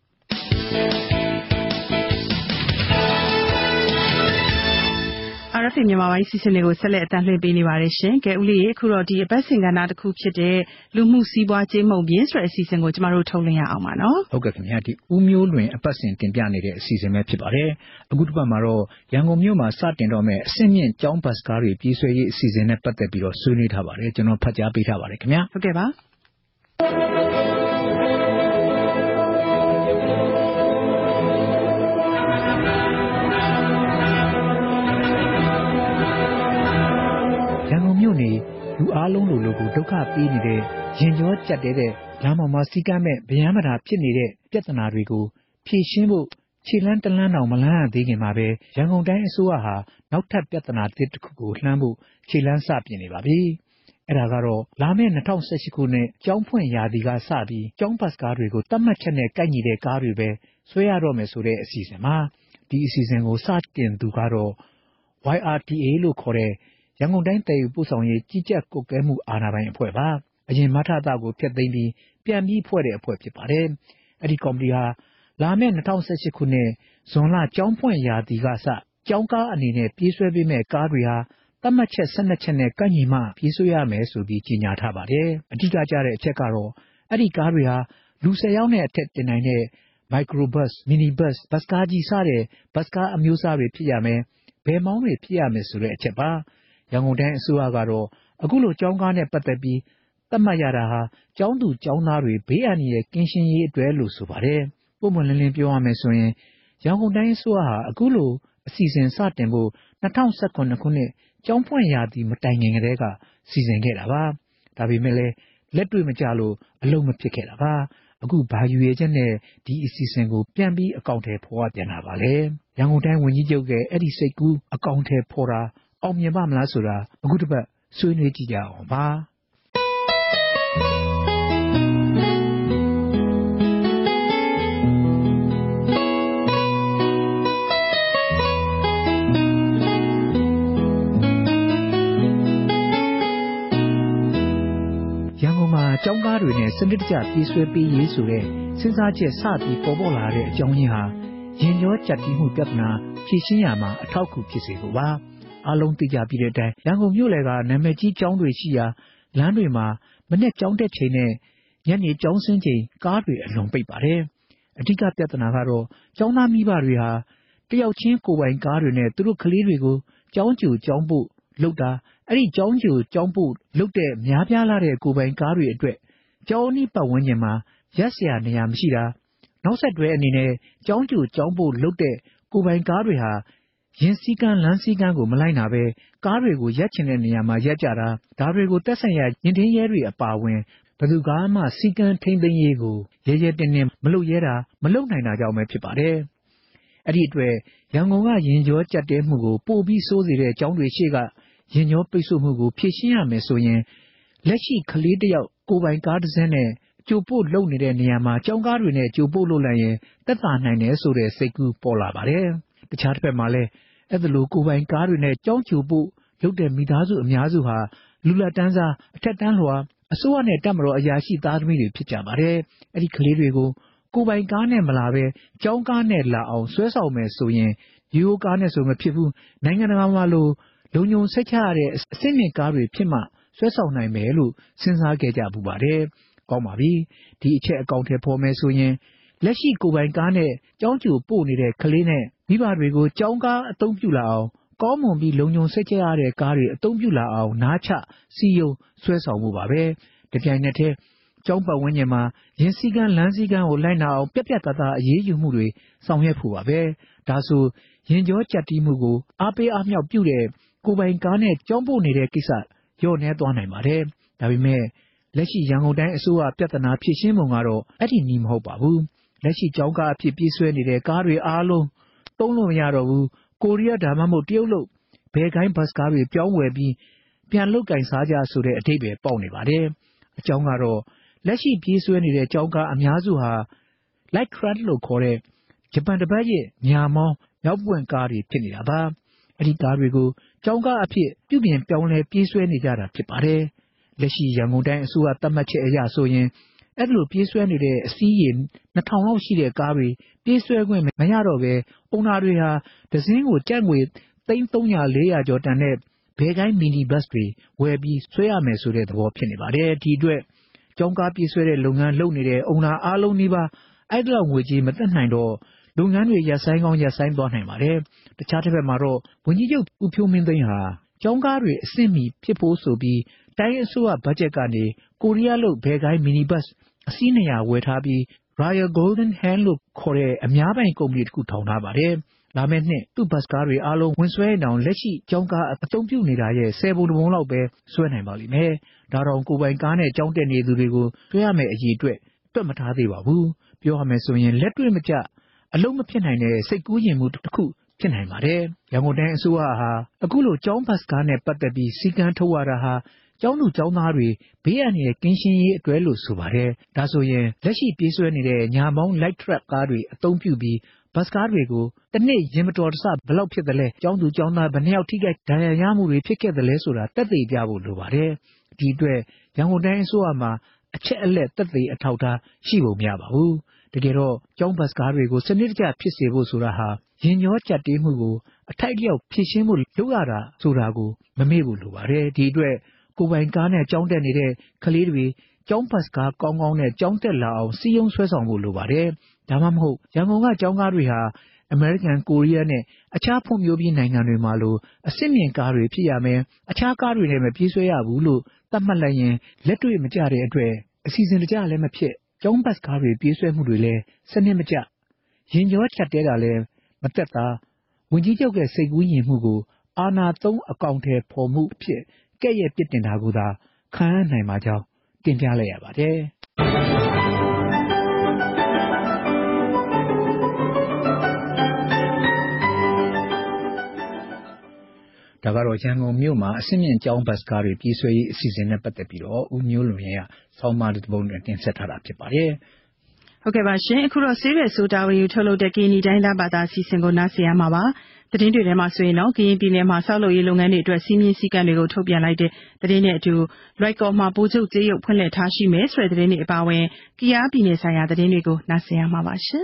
R F A မြန်မာပိုင်းစီစဉ်တွေကိုဆက်လက်အသံလွှင့်ပေးနေပါတယ်ရှင်။ကဲဦးလေးအခုတော့ဒီအပတ်စဉ်ကဏ္ဍတစ်ခုဖြစ်တဲ့လူမှုစီးပွားကြေးမုံပြင်းဆိုတဲ့အစီအစဉ်ကိုကျမတို့ထုတ်လွှင့်ရအောင်ပါနော်။ဟုတ်ကဲ့ခင်ဗျာဒီဦးမျိုးလွင်အပတ်စဉ်တင်ပြနေတဲ့အစီအစဉ်ပဲဖြစ်ပါတယ်။အခုတစ်ပတ်မှာတော့ရန်ကုန်မြို့မှာစတင်တော့မယ့်အဆင့်မြင့်ကျောင်းဘတ်စ်ကားတွေပြေးဆွဲရေးအစီအစဉ်နဲ့ပတ်သက်ပြီးတော့ဆွေးနွေးထားပါတယ်။ကျွန်တော်ဖတ်ကြားပေးထားပါတယ်ခင်ဗျာ။ဟုတ်ကဲ့ပါ။မြို့နေလူအားလုံးလိုလိုကိုဒုက္ခပေးနေတဲ့ရင်ကြောကြက်တဲတဲ့လမ်းပေါ်မှာစီကမ်းမဲ့ဗျမ်းမတာဖြစ်နေတဲ့ပြဿနာတွေကိုဖြေရှင်းဖို့ခြေလန်းတလန်းတောင်မလန်းရသေးခင်မှာပဲရန်ကုန်တိုင်းအစိုးရဟာနောက်ထပ်ပြဿနာတစ်ခုကိုလှမ်းဖို့ခြေလန်းစပြင်နေပါပြီ။အဲ့ဒါကတော့လာမယ့်၂၀၁၈ခုနှစ်ကျောင်းဖွင့်ရာသီကစပြီးကျောင်းဘတ်စ်ကားတွေကိုတတ်မှတ်ချက်နဲ့ကိုက်ညီတဲ့ကားတွေပဲဆွဲရတော့မယ်ဆိုတဲ့အစီအစဉ်မှာဒီအစီအစဉ်ကိုစတင်သူကတော့ Y R T A လို့ခေါ်တဲ့ရန်ကုန်တိုင်းတည်ယူပို့ဆောင်ရေးကြီးကြပ်ကွပ်ကဲမှုအာဏာပိုင်အဖွဲ့ပါအရင်မထတာကိုဖျက်သိမ်းပြီးပြန်ပြီးဖွဲ့တဲ့အဖွဲ့ဖြစ်ပါတယ်အဲ့ဒီကော်မတီဟာလာမယ့်၂၀၁၈ခုနှစ်ဇွန်လကျောင်းဖွင့်ရာသီကစကျောင်းကားအနေနဲ့ပြေးဆွဲပေးမဲ့ကားတွေဟာတတ်မှတ်ချက်၁၂ချက်နဲ့ကန့်ညီမှပြေးဆွဲရမယ်ဆိုပြီးကြေညာထားပါတယ်အဓိကကျတဲ့အချက်ကတော့အဲ့ဒီကားတွေဟာလူ၁၀ယောက်နဲ့အထက်တင်နိုင်တဲ့ microbus minibus ဘတ်စ်ကားကြီးစတဲ့ဘတ်စ်ကားအမျိုးအစားတွေဖြစ်ရမယ်ဘယ်မောင်းတွေဖြစ်ရမယ်ဆိုတဲ့အချက်ပါရန်ကုန်တိုင်းအစိုးရကတော့အခုလိုကျောင်းကားနဲ့ပတ်သက်ပြီးသတ်မှတ်ရတာဟာကျောင်းသူကျောင်းသားတွေဘေးအန္တရာယ်ကင်းရှင်းရေးအတွက်လို့ဆိုပါတယ်။ပုံမှန်လင်းလင်းပြောရမယ်ဆိုရင်ရန်ကုန်တိုင်းအစိုးရဟာအခုလိုအစီအစဉ်စတင်ဖို့၂၀၁၇ခုနှစ်ကျောင်းဖွင့်ရာသီမတိုင်ခင်ကတည်းကစီစဉ်ခဲ့တာပါ။ဒါပေမဲ့လည်းလက်တွေ့မကျလို့အလုံးမဖြစ်ခဲ့တာပါ။အခုဘာယူရချက်နဲ့ဒီအစီအစဉ်ကိုပြန်ပြီးအကောင့်ထဲဖော်ရပြန်တာပါလေ။ရန်ကုန်တိုင်းဝန်ကြီးချုပ်ရဲ့အဲ့ဒီစိတ်ကူးအကောင့်ထဲဖော်တာအောင်မြင်ပါမလားဆိုတာအခုတစ်ပတ်ဆွေးနွေးကြည့်ကြအောင်ပါရန်ကုန်မှာကျောင်းကားတွေနဲ့စနစ်တကျပြေးဆွဲပေးရေးဆိုတဲ့စဉ်းစားချက်စပြီးပေါ်ပေါ်လာတဲ့အကြောင်းရင်းဟာရင်ကြောကြက်တီးမှုပြဿနာဖြေရှင်းရမှာအထောက်အကူဖြစ်စေဖို့ပါအားလုံးသိကြပြီးတဲ့အတိုင်းရန်ကုန်မြို့လယ်ကနာမည်ကြီးကျောင်းတွေရှိရာလမ်းတွေမှာမနေ့ကျောင်းတက်ချိန်နဲ့ညနေကျောင်းဆင်းချိန်ကားတွေအလွန်ပိတ်ပါတယ်အဓိကပြဿနာကတော့ကျောင်းသားမိဘတွေဟာတယောက်ချင်းကိုယ်ပိုင်ကားတွေနဲ့သူတို့ကလေးတွေကိုကျောင်းကျူကျောင်းပို့လုပ်တာအဲ့ဒီကျောင်းကျူကျောင်းပို့လုပ်တဲ့များပြားလာတဲ့ကိုယ်ပိုင်ကားတွေအတွက်ကျောင်းအနီးပတ်ဝန်းကျင်မှာရက်စရာနေရာမရှိတာနောက်ဆက်တွဲအနေနဲ့ကျောင်းကျူကျောင်းပို့လုပ်တဲ့ကိုယ်ပိုင်ကားတွေဟာရင်စည်းကမ်းလမ်းစည်းကမ်းကိုမလိုက်နာပဲကားတွေကိုရက်ချင်တဲ့နေရာမှာရက်ကြတာဒါတွေကိုတက်ဆိုင်ရာရင်ထင်းရဲတွေအပါအဝင်ဘယ်သူကမှစည်းကမ်းထိန်းသိမ်းရေးကိုရဲရဲတင်းတင်းမလုပ်ရဲတာမလုပ်နိုင်တာကြောင့်ပဲဖြစ်ပါတယ်အဲ့ဒီအတွက်ရန်ကုန်ကရင်ကျော်ကြက်တဲမှုကိုပို့ပြီးစိုးစေတဲ့အကြောင်းတွေရှိကရင်ကျော်ပိတ်ဆို့မှုကိုဖြည့်ရှင်းရမယ်ဆိုရင်လက်ရှိကလေးတယောက်ကိုပိုင်ကားတစ်စင်းနဲ့ကြိုပို့လုပ်နေတဲ့နေရာမှာကြောင်းကားတွေနဲ့ကြိုပို့လုပ်လိုက်ရင်သက်သာနိုင်တယ်ဆိုတဲ့စိတ်ကူးပေါ်လာပါတယ်တခြားတစ်ဖက်မှာလည်းအဲ့ဒါလိုကိုပိုင်ကားတွေနဲ့ကြောင်းကြိုပို့လုပ်တဲ့မိသားစုအများစုဟာလူလက်တန်းစားအထက်တန်းလွှာအစိုးရနဲ့တပ်မတော်အရာရှိသားသမီးတွေဖြစ်ကြပါတယ်အဲ့ဒီကလေးတွေကိုကိုပိုင်ကားနဲ့မလာပဲကြောင်းကားနဲ့လာအောင်ဆွဲဆောင်မယ်ဆိုရင်ရိုးကားနဲ့ဆိုမဖြစ်ဘူးနိုင်ငံတကာမှာလို့လုံခြုံစိတ်ချရတဲ့အဆင့်မြင့်ကားတွေဖြစ်မှဆွဲဆောင်နိုင်မယ်လို့စဉ်းစားခဲ့ကြပူပါတယ်ကောင်းပါပြီဒီအချက်အကောင့်ထဲပေါ်မယ်ဆိုရင်လက်ရှိကိုပိုင်ကားနဲ့ကြောင်းကြိုပို့နေတဲ့ကလေးနဲ့မိဘတွေကိုကြောင်းကားအသုံးပြုလာအောင်ကောင်းမွန်ပြီးလုံခြုံစိတ်ချရတဲ့ကားတွေအသုံးပြုလာအောင်နားချစီယုံဆွဲဆောင်မှုပါပဲတပြိုင်နက်တည်းကျောင်းပတ်ဝန်းကျင်မှာရင်းစည်းကမ်းလမ်းစည်းကမ်းကိုလိုက်နာအောင်ပြက်ပြက်သားသားအရေးယူမှုတွေဆောင်ရွက်ဖို့ပါပဲဒါဆိုရင်ကျော်ကြက်တီးမှုကိုအားပေးအားမြောက်ပြုတဲ့ကိုပိုင်ကားနဲ့ကျောင်းပို့နေတဲ့ကိစ္စရော့နေသွားနိုင်ပါတယ်ဒါပေမဲ့လက်ရှိရန်ကုန်တိုင်းအစိုးရပြဿနာဖြေရှင်းပုံကတော့အဲ့ဒီနီးမဟုတ်ပါဘူးလက်ရှိကျောင်းကားအဖြစ်ပြေးဆွဲနေတဲ့ကားတွေအားလုံးသုံးလို့မရတော့ဘူးကိုရီးယားဒါမှမဟုတ်တရုတ်လို့ဘယ်ကိုင်းဘတ်ကားတွေပြောင်းဝယ်ပြီးပြန်လုတ်ကင်စားကြဆိုတဲ့အဓိပ္ပာယ်ပေါက်နေပါတယ်အကြောင်းကတော့လက်ရှိပြေးဆွဲနေတဲ့ကျောင်းကားအများစုဟာ light truck လို့ခေါ်တဲ့ဂျပန်တပတ်ရဲ့ညာမောင်းမြောက်ပွင့်ကားတွေဖြစ်နေတာပါအဲ့ဒီကားတွေကိုကျောင်းကားအဖြစ်ပြုပြင်ပြောင်းလဲပြေးဆွဲနေကြတာဖြစ်ပါတယ်လက်ရှိရန်ကုန်တိုင်းအစိုးရသတ်မှတ်ချက်အရဆိုရင်အဲ့လိုပြေးဆွဲနေတဲ့အစီးရေနှစ်ထောင်လောက်ရှိတဲ့ကားတွေပြေးဆွဲခွင့်မရတော့ပဲအုံနာတွေဟာဒဇင်းကိုကြက်ငွေသိန်းသုံးရာလေးရာကျော်တန်တဲ့ဘယ်ကိုင်းမီနီဘတ်တွေဝယ်ပြီးဆွဲရမယ်ဆိုတဲ့သဘောဖြစ်နေပါတယ်ဒီအတွက်ကျောင်းကားပြေးဆွဲတဲ့လုပ်ငန်းလုပ်နေတဲ့အုံနာအားလုံးနှိပါအဲ့ဒီလောက်ငွေကြီးမတက်နိုင်တော့လုပ်ငန်းတွေရပ်ဆိုင်းကောင်းရပ်ဆိုင်းသွားနိုင်ပါတယ်တခြားတစ်ဖက်မှာတော့ဝန်ကြီးချုပ်ဦးဖြိုးမင်းသိန်းဟာကျောင်းကားတွေအဆင့်မီဖြစ်ဖို့ဆိုပြီးတိုင်းအစိုးရဘတ်ဂျက်ကနေကိုရီးယားလို့ဘယ်ကိုင်းမီနီဘတ်အစီးနှစ်ရာဝယ်ထားပြီး Royal Golden Hand လို့ခေါ်တဲ့အများပိုင်ကုမ္ပဏီတစ်ခုထောင်ထားပါတယ်လာမယ့်နှစ်သူ့ဘတ်ကားတွေအားလုံးဝင်ဆွဲအောင်လက်ရှိကျောင်းကားအသုံးပြုနေတာရဲ့ဆယ်ပုံတစ်ပုံလောက်ပဲဆွဲနိုင်ပါလိမ့်မယ်ဒါတော့ကိုပိုင်ကားနဲ့ကျောင်းတက်နေသူတွေကိုဆွဲရမယ့်အရေးအတွက်တွက်မထားသေးပါဘူးပြောရမယ်ဆိုရင်လက်တွေ့မကျအလုံးမဖြစ်နိုင်တဲ့စိတ်ကူးယဉ်မှုတစ်ခုဖြစ်နိုင်ပါတယ်ရန်ကုန်တိုင်းအစိုးရဟာအခုလိုကျောင်းဘတ်ကားနဲ့ပတ်သက်ပြီးစီကံထုတ်ရတာဟာကျောင်းသူကျောင်းသားတွေဘေးအန္တရာယ်ကင်းရှင်းရေးအတွက်လို့ဆိုပါတယ်ဒါဆိုရင်လက်ရှိပြေးဆွဲနေတဲ့ညာမောင်း light truck ကားတွေအသုံးပြုပြီးဘတ်ကားတွေကိုတနေ့ရင်မတော်တဆဘယ်လောက်ဖြစ်သလဲကျောင်းသူကျောင်းသားဘယ်နှယောက်ထိခိုက်ဒဏ်ရာရမှုတွေဖြစ်ခဲ့သလဲဆိုတာသက်သေပြဖို့လိုပါတယ်ဒီအတွက်ရန်ကုန်တိုင်းအစိုးရမှာအချက်အလက်သက်သေအထောက်ထားရှိဖို့မရပါဘူးတကယ်တော့ကျောင်းဘတ်ကားတွေကိုစနစ်တကျဖြစ်စေဖို့ဆိုတာဟာရင်ကျော်ကြက်တေးမှုကိုအထိုက်လျောက်ဖြည့်ရှင်းဖို့လုပ်ရတာဆိုတာကိုမမေ့ဘူးလိုပါတယ်ဒီအတွက်ကိုပိုင်ကားနဲ့ကျောင်းတက်နေတဲ့ကလေးတွေကျောင်းဘတ်ကားကောင်းကောင်းနဲ့ကျောင်းတက်လာအောင်စီယုံဆွဲဆောင်ဖို့လိုပါတယ်ဒါမှမဟုတ်ရန်ကုန်ကကျောင်းကားတွေဟာအမေရိကန်ကိုရီးယားနဲ့အခြားဖွံ့ဖြိုးပြီးနိုင်ငံတွေမှာလိုအစစ်မြင့်ကားတွေဖြစ်ရမယ်အခြားကားတွေနဲ့မပြေးဆွဲရဘူးလို့သတ်မှတ်လိုက်ရင်လက်တွေ့မကျတဲ့အတွက်အစီအစဉ်တကျလည်းမဖြစ်ကျောင်းဘတ်ကားတွေပြေးဆွဲမှုတွေလည်းစနစ်မကျရင်ကျော်ချက်တဲတာလည်းမတက်တာဝန်ကြီးချုပ်ရဲ့စိတ်ကူးယဉ်မှုကိုအာဏာသုံးအကောင့်ထဲပေါ်မှုအဖြစ်ကဲ့ရဲ့ပြစ်တင်တာကိုသာခံရနိုင်မှာကြောင်းတင်ပြလိုက်ရပါတယ်ဒါကတော့ရန်ကုန်မြို့မှာအဆင့်မြင့်ကျောင်းဘတ်ကားတွေပြေးဆွဲရေးအစီအစဉ်နဲ့ပတ်သက်ပြီးတော့ဦးမျိုးလွင်ရဲ့ဆောင်းပါးတစ်ပုဒ်နဲ့တင်ဆက်ထားတာဖြစ်ပါတယ်ဟုတ်ကဲ့ပါရှင်အခုတော့ဆေးရည်ဆိုတာဝေယူထုတ်လုပ်တဲ့ကရင်တိုင်းသားဘာသာအစီအစဉ်ကိုနားဆင်ရမှာပါသတင်းတွေထဲမှာဆိုရင်တော့ကရင်ပြည်နယ်မှာဆောက်လုပ်ရေးလုပ်ငန်းတွေအတွက်စီးမြင့်စည်းကမ်းတွေကိုထုတ်ပြန်လိုက်တဲ့သတင်းနဲ့အတူလွိုက်ကော်မှာပိုးချုပ်ကျေးရုပ်ဖွင့်လှစ်ထားရှိမယ်ဆိုတဲ့သတင်းတွေအပါအဝင်ကယားပြည်နယ်ဆိုင်ရာသတင်းတွေကိုနားဆင်ရမှာပါရှင်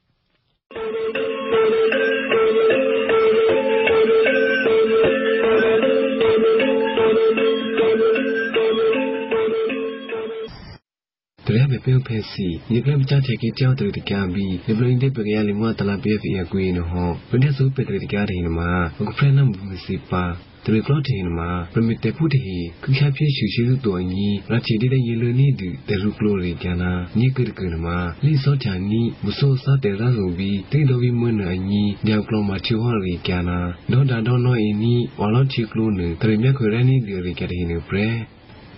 တရားမပြောဖက်စီဒီကလပ်ချတဲ့ကကြောက်တဲ့ကံပြီးဒီပလင်းတဲ့ပကရလင်မတလာပေးဖီအကွေးနော်ဟောဘယ်နဲ့ဆိုပက်တဲ့ကရင်းမှာဘကဖရနမ်ဘူးစီပါတရကလော့တင်မှာပမီတေဖူတီခိခါပြေရှူရှူတော်ကြီးရချီတဲ့ရေလွန်နေဒီတရူကလိုရီကျနာညီကရကနမှာလိစောချာနီမဆိုးစားတဲ့ရဆုံပြီးတိတော်ပြီးမွန်းနိုင်ကြီးညောက်ကလောမှာချူဟောရီကျနာဒေါ်တာဒေါ်နော်အင်းနီဝါလောချီကလိုနေတရမြခွေရနီဒီရီကရင်းနေပရဲ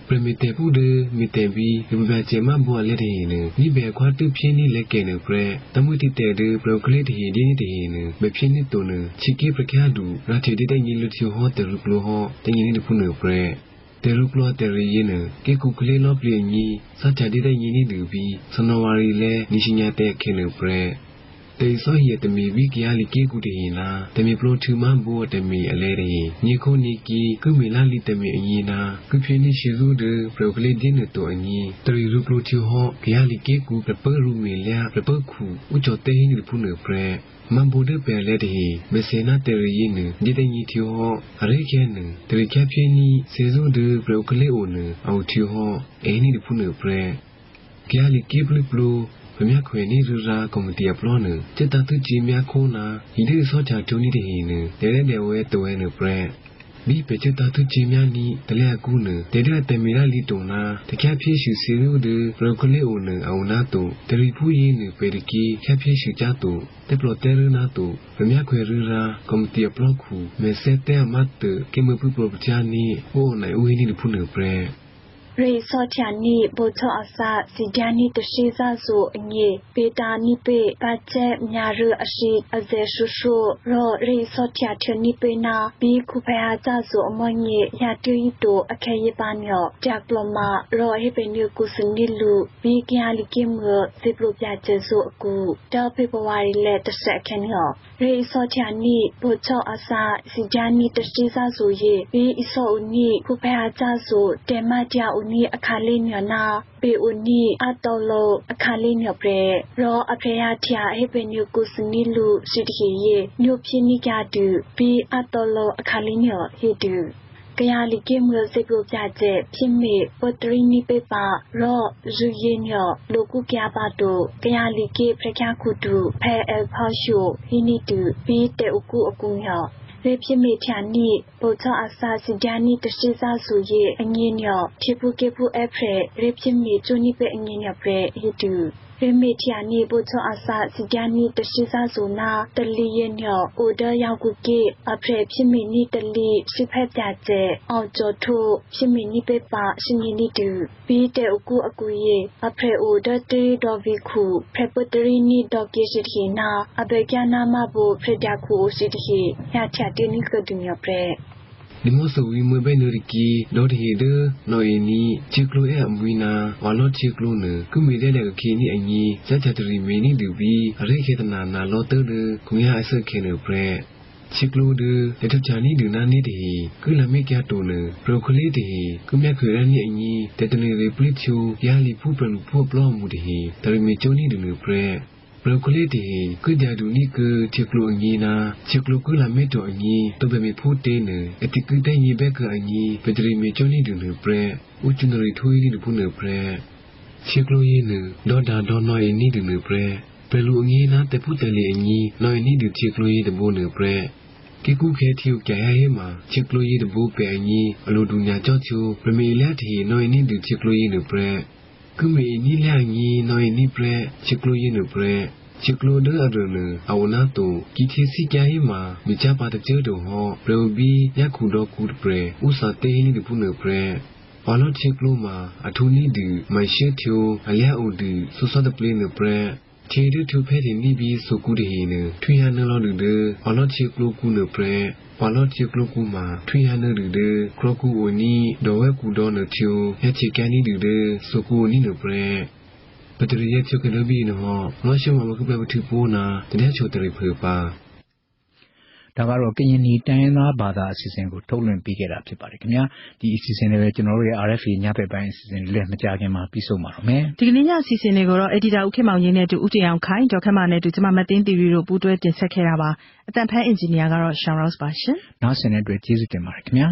Permite pude, mitebi, Bajama Boaletine, Nibe quatu pieni lekene pre, Tamuti tede, proclate he dinity, Bepini tone, Chiki precadu, Rati didn't yield to hot the ruplo, then you need to puno pre. The ruplo terriene, Kekukle lopli, such a didn't you need to be, Sonowari le, Nishinyate kene pre. They saw here the me wiki ali kekudina, the me blow two man board the me a lady, Niko Niki, Kumilali the me yina, Kupini shizude, proclaim dinner to a ye, three ruplo to ho, Kiali keku, the peru milia, the perku, which are taking the puno pre. Mambo de per lady, Messena terriene, didn't eat you ho, a recan, the recapini, Sezude, procleone, out to ho, any the puno pre. Kiali keeply blue. Pemia kweni rura komutia plone, cheta tu jimia kona, ide socha tuni de hine, tere de we to ene pre. Bi pe cheta tu jimia ni, tele akune, tere temira li tona, te kya pieshu siru de, rokole one aunato, tere pu yine periki, kya pieshu jato, te plotere nato, pemia kwe rura komutia ploku, me sete amate, keme pu propchani, o na uini de pune pre. Ray Sotiani, Boto Asa, Sidiani, the Shiza Zo, Nye, Beta Nipe, Bache, Nyaru Ashi, Aze Shushu, Ro, Ray Sotia Nipe na, Bi Kupea Zazo, Monye, Yatuito, Akayibanyo, Jack Loma, Ro Hipenu Kusunilu, Bi Giali Kimur, Ziplu Yajazo Gu, Del Pipawari let the second hill. Ray Sotiani, Boto Asa, Sidiani, the Shiza Zo ye, Bi Iso Uni, Kupea Zazo, Dematia Uni Akalinyo na, Be Uni Atolo Akalinyo pre, Ro Apreatia Hepenu Kusunilu Sidhi, New Pinigadu, Be Atolo Akalinyo, Hidu. Kayali Kimur Zipro Jaje, Pime, Potrini Pepa, Ro, Zuyenyo, Loku Kiabado, Kayali Ki Prekakudu, Pe El Pashu, Hinidu, Be Te Uku Okunyo. Repime Tiani, Boto Asa Sidiani the Shiza Suye, Enginyo, Tipu Kepu Epre, Repime Junipe Enginyo Pre, Hidu. Reme Tiani, Boto Asa Sidiani the Shiza Zuna, the Lienyo, Oda Yaguki, Apre Pimini the Li, Shipetaje, Aljoto, Pimini Pepa, Shinidu, Be the Uku Akuye, Apre Oda Tri Doviku, Prepoterini Dogishina, Abegana Mabu, Predaku Sidhi, Yatini Kudunya Pre. The most of women by Nuriki, Lord Heder, Noini, Chiclo Amwina, or Lord Chiclone, Kumida Kini and ye, such as remaining to be a Reketana, Lotter, Kumia Asa Kenner Prayer. Chiclo de, the Chani do not need he, Kulamika Tone, Proclate he, Kumia Kurani and ye, that an replitu, Yali Pupan, poor plum would he, the Remechoni do prayer. Proclate he, could ya do Nika, Chiclo and Yena, Chiclo Kula Meto and ye, to be put in, at the good day Becca and ye, but Remechoni do prayer, which in the retweeted upon a prayer. Chiclo Yena, Doda don't know I need in a prayer. Pelu Yena, the Putali and ye, no I need to Chiclo the bone prayer. Kiku Ketu Kayama, Chiclo the book and ye, Alodunia Jocho, Premilati, no I need to Chiclo the prayer. Kumi Nila ye, no I need prayer, Chiclo the prayer. Chiclo the Adona, Aonato, Kitisi Kayama, Michapa the Jodo Ho, Probi, Yakudo could pray, Usa Tani the Puna prayer. Palo Chicloma, Atuni do, my shetio, Alia Udu, so saw the plane prayer. Chede to pet in Nibi so good hine, three hundred de, Palo Chiclo Kuna prayer. Palo Chiclo Kuma, three hundred de, Crocu Oni, Doeku Donna Tio, Hachikani de, Soku Nino prayer. But the Yacho can be in a hall, not sure what could be to Pona, the natural purpa. ဒါကတော့ကရင်နီတိုင်းသားဘာသာအစီအစဉ်ကိုထုတ်လွှင့်ပေးခဲ့တာဖြစ်ပါတယ်ခင်ဗျာဒီအစီအစဉ်တွေပဲကျွန်တော်တို့ရဲ့ R F A ညဘက်ပိုင်းအစီအစဉ်လေးမကြခင်မှာပြီးဆုံးပါတော့မယ်ဒီကနေ့ညအစီအစဉ်တွေကိုတော့ Editor ဦးခင်မောင်ရင်းနဲ့တူဦးတင်အောင်ခိုင်ဒေါ်ခက်မနဲ့တူကျွန်မမသိန်းတီဗီတို့ပူးတွဲတင်ဆက်ခဲ့တာပါအတန်ဖန်အင်ဂျင်နီယာကတော့ Sean Ross ပါရှင်နောက်ဆက်တဲ့အတွက်ကျေးဇူးတင်ပါတယ်ခင်ဗျာ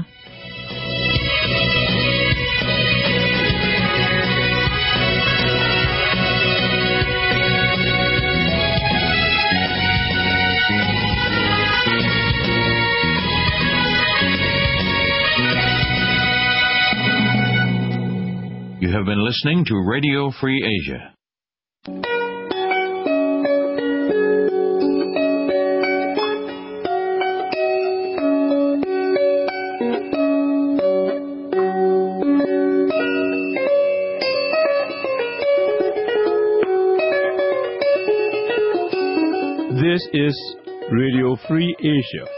You have been listening to Radio Free Asia. This is Radio Free Asia.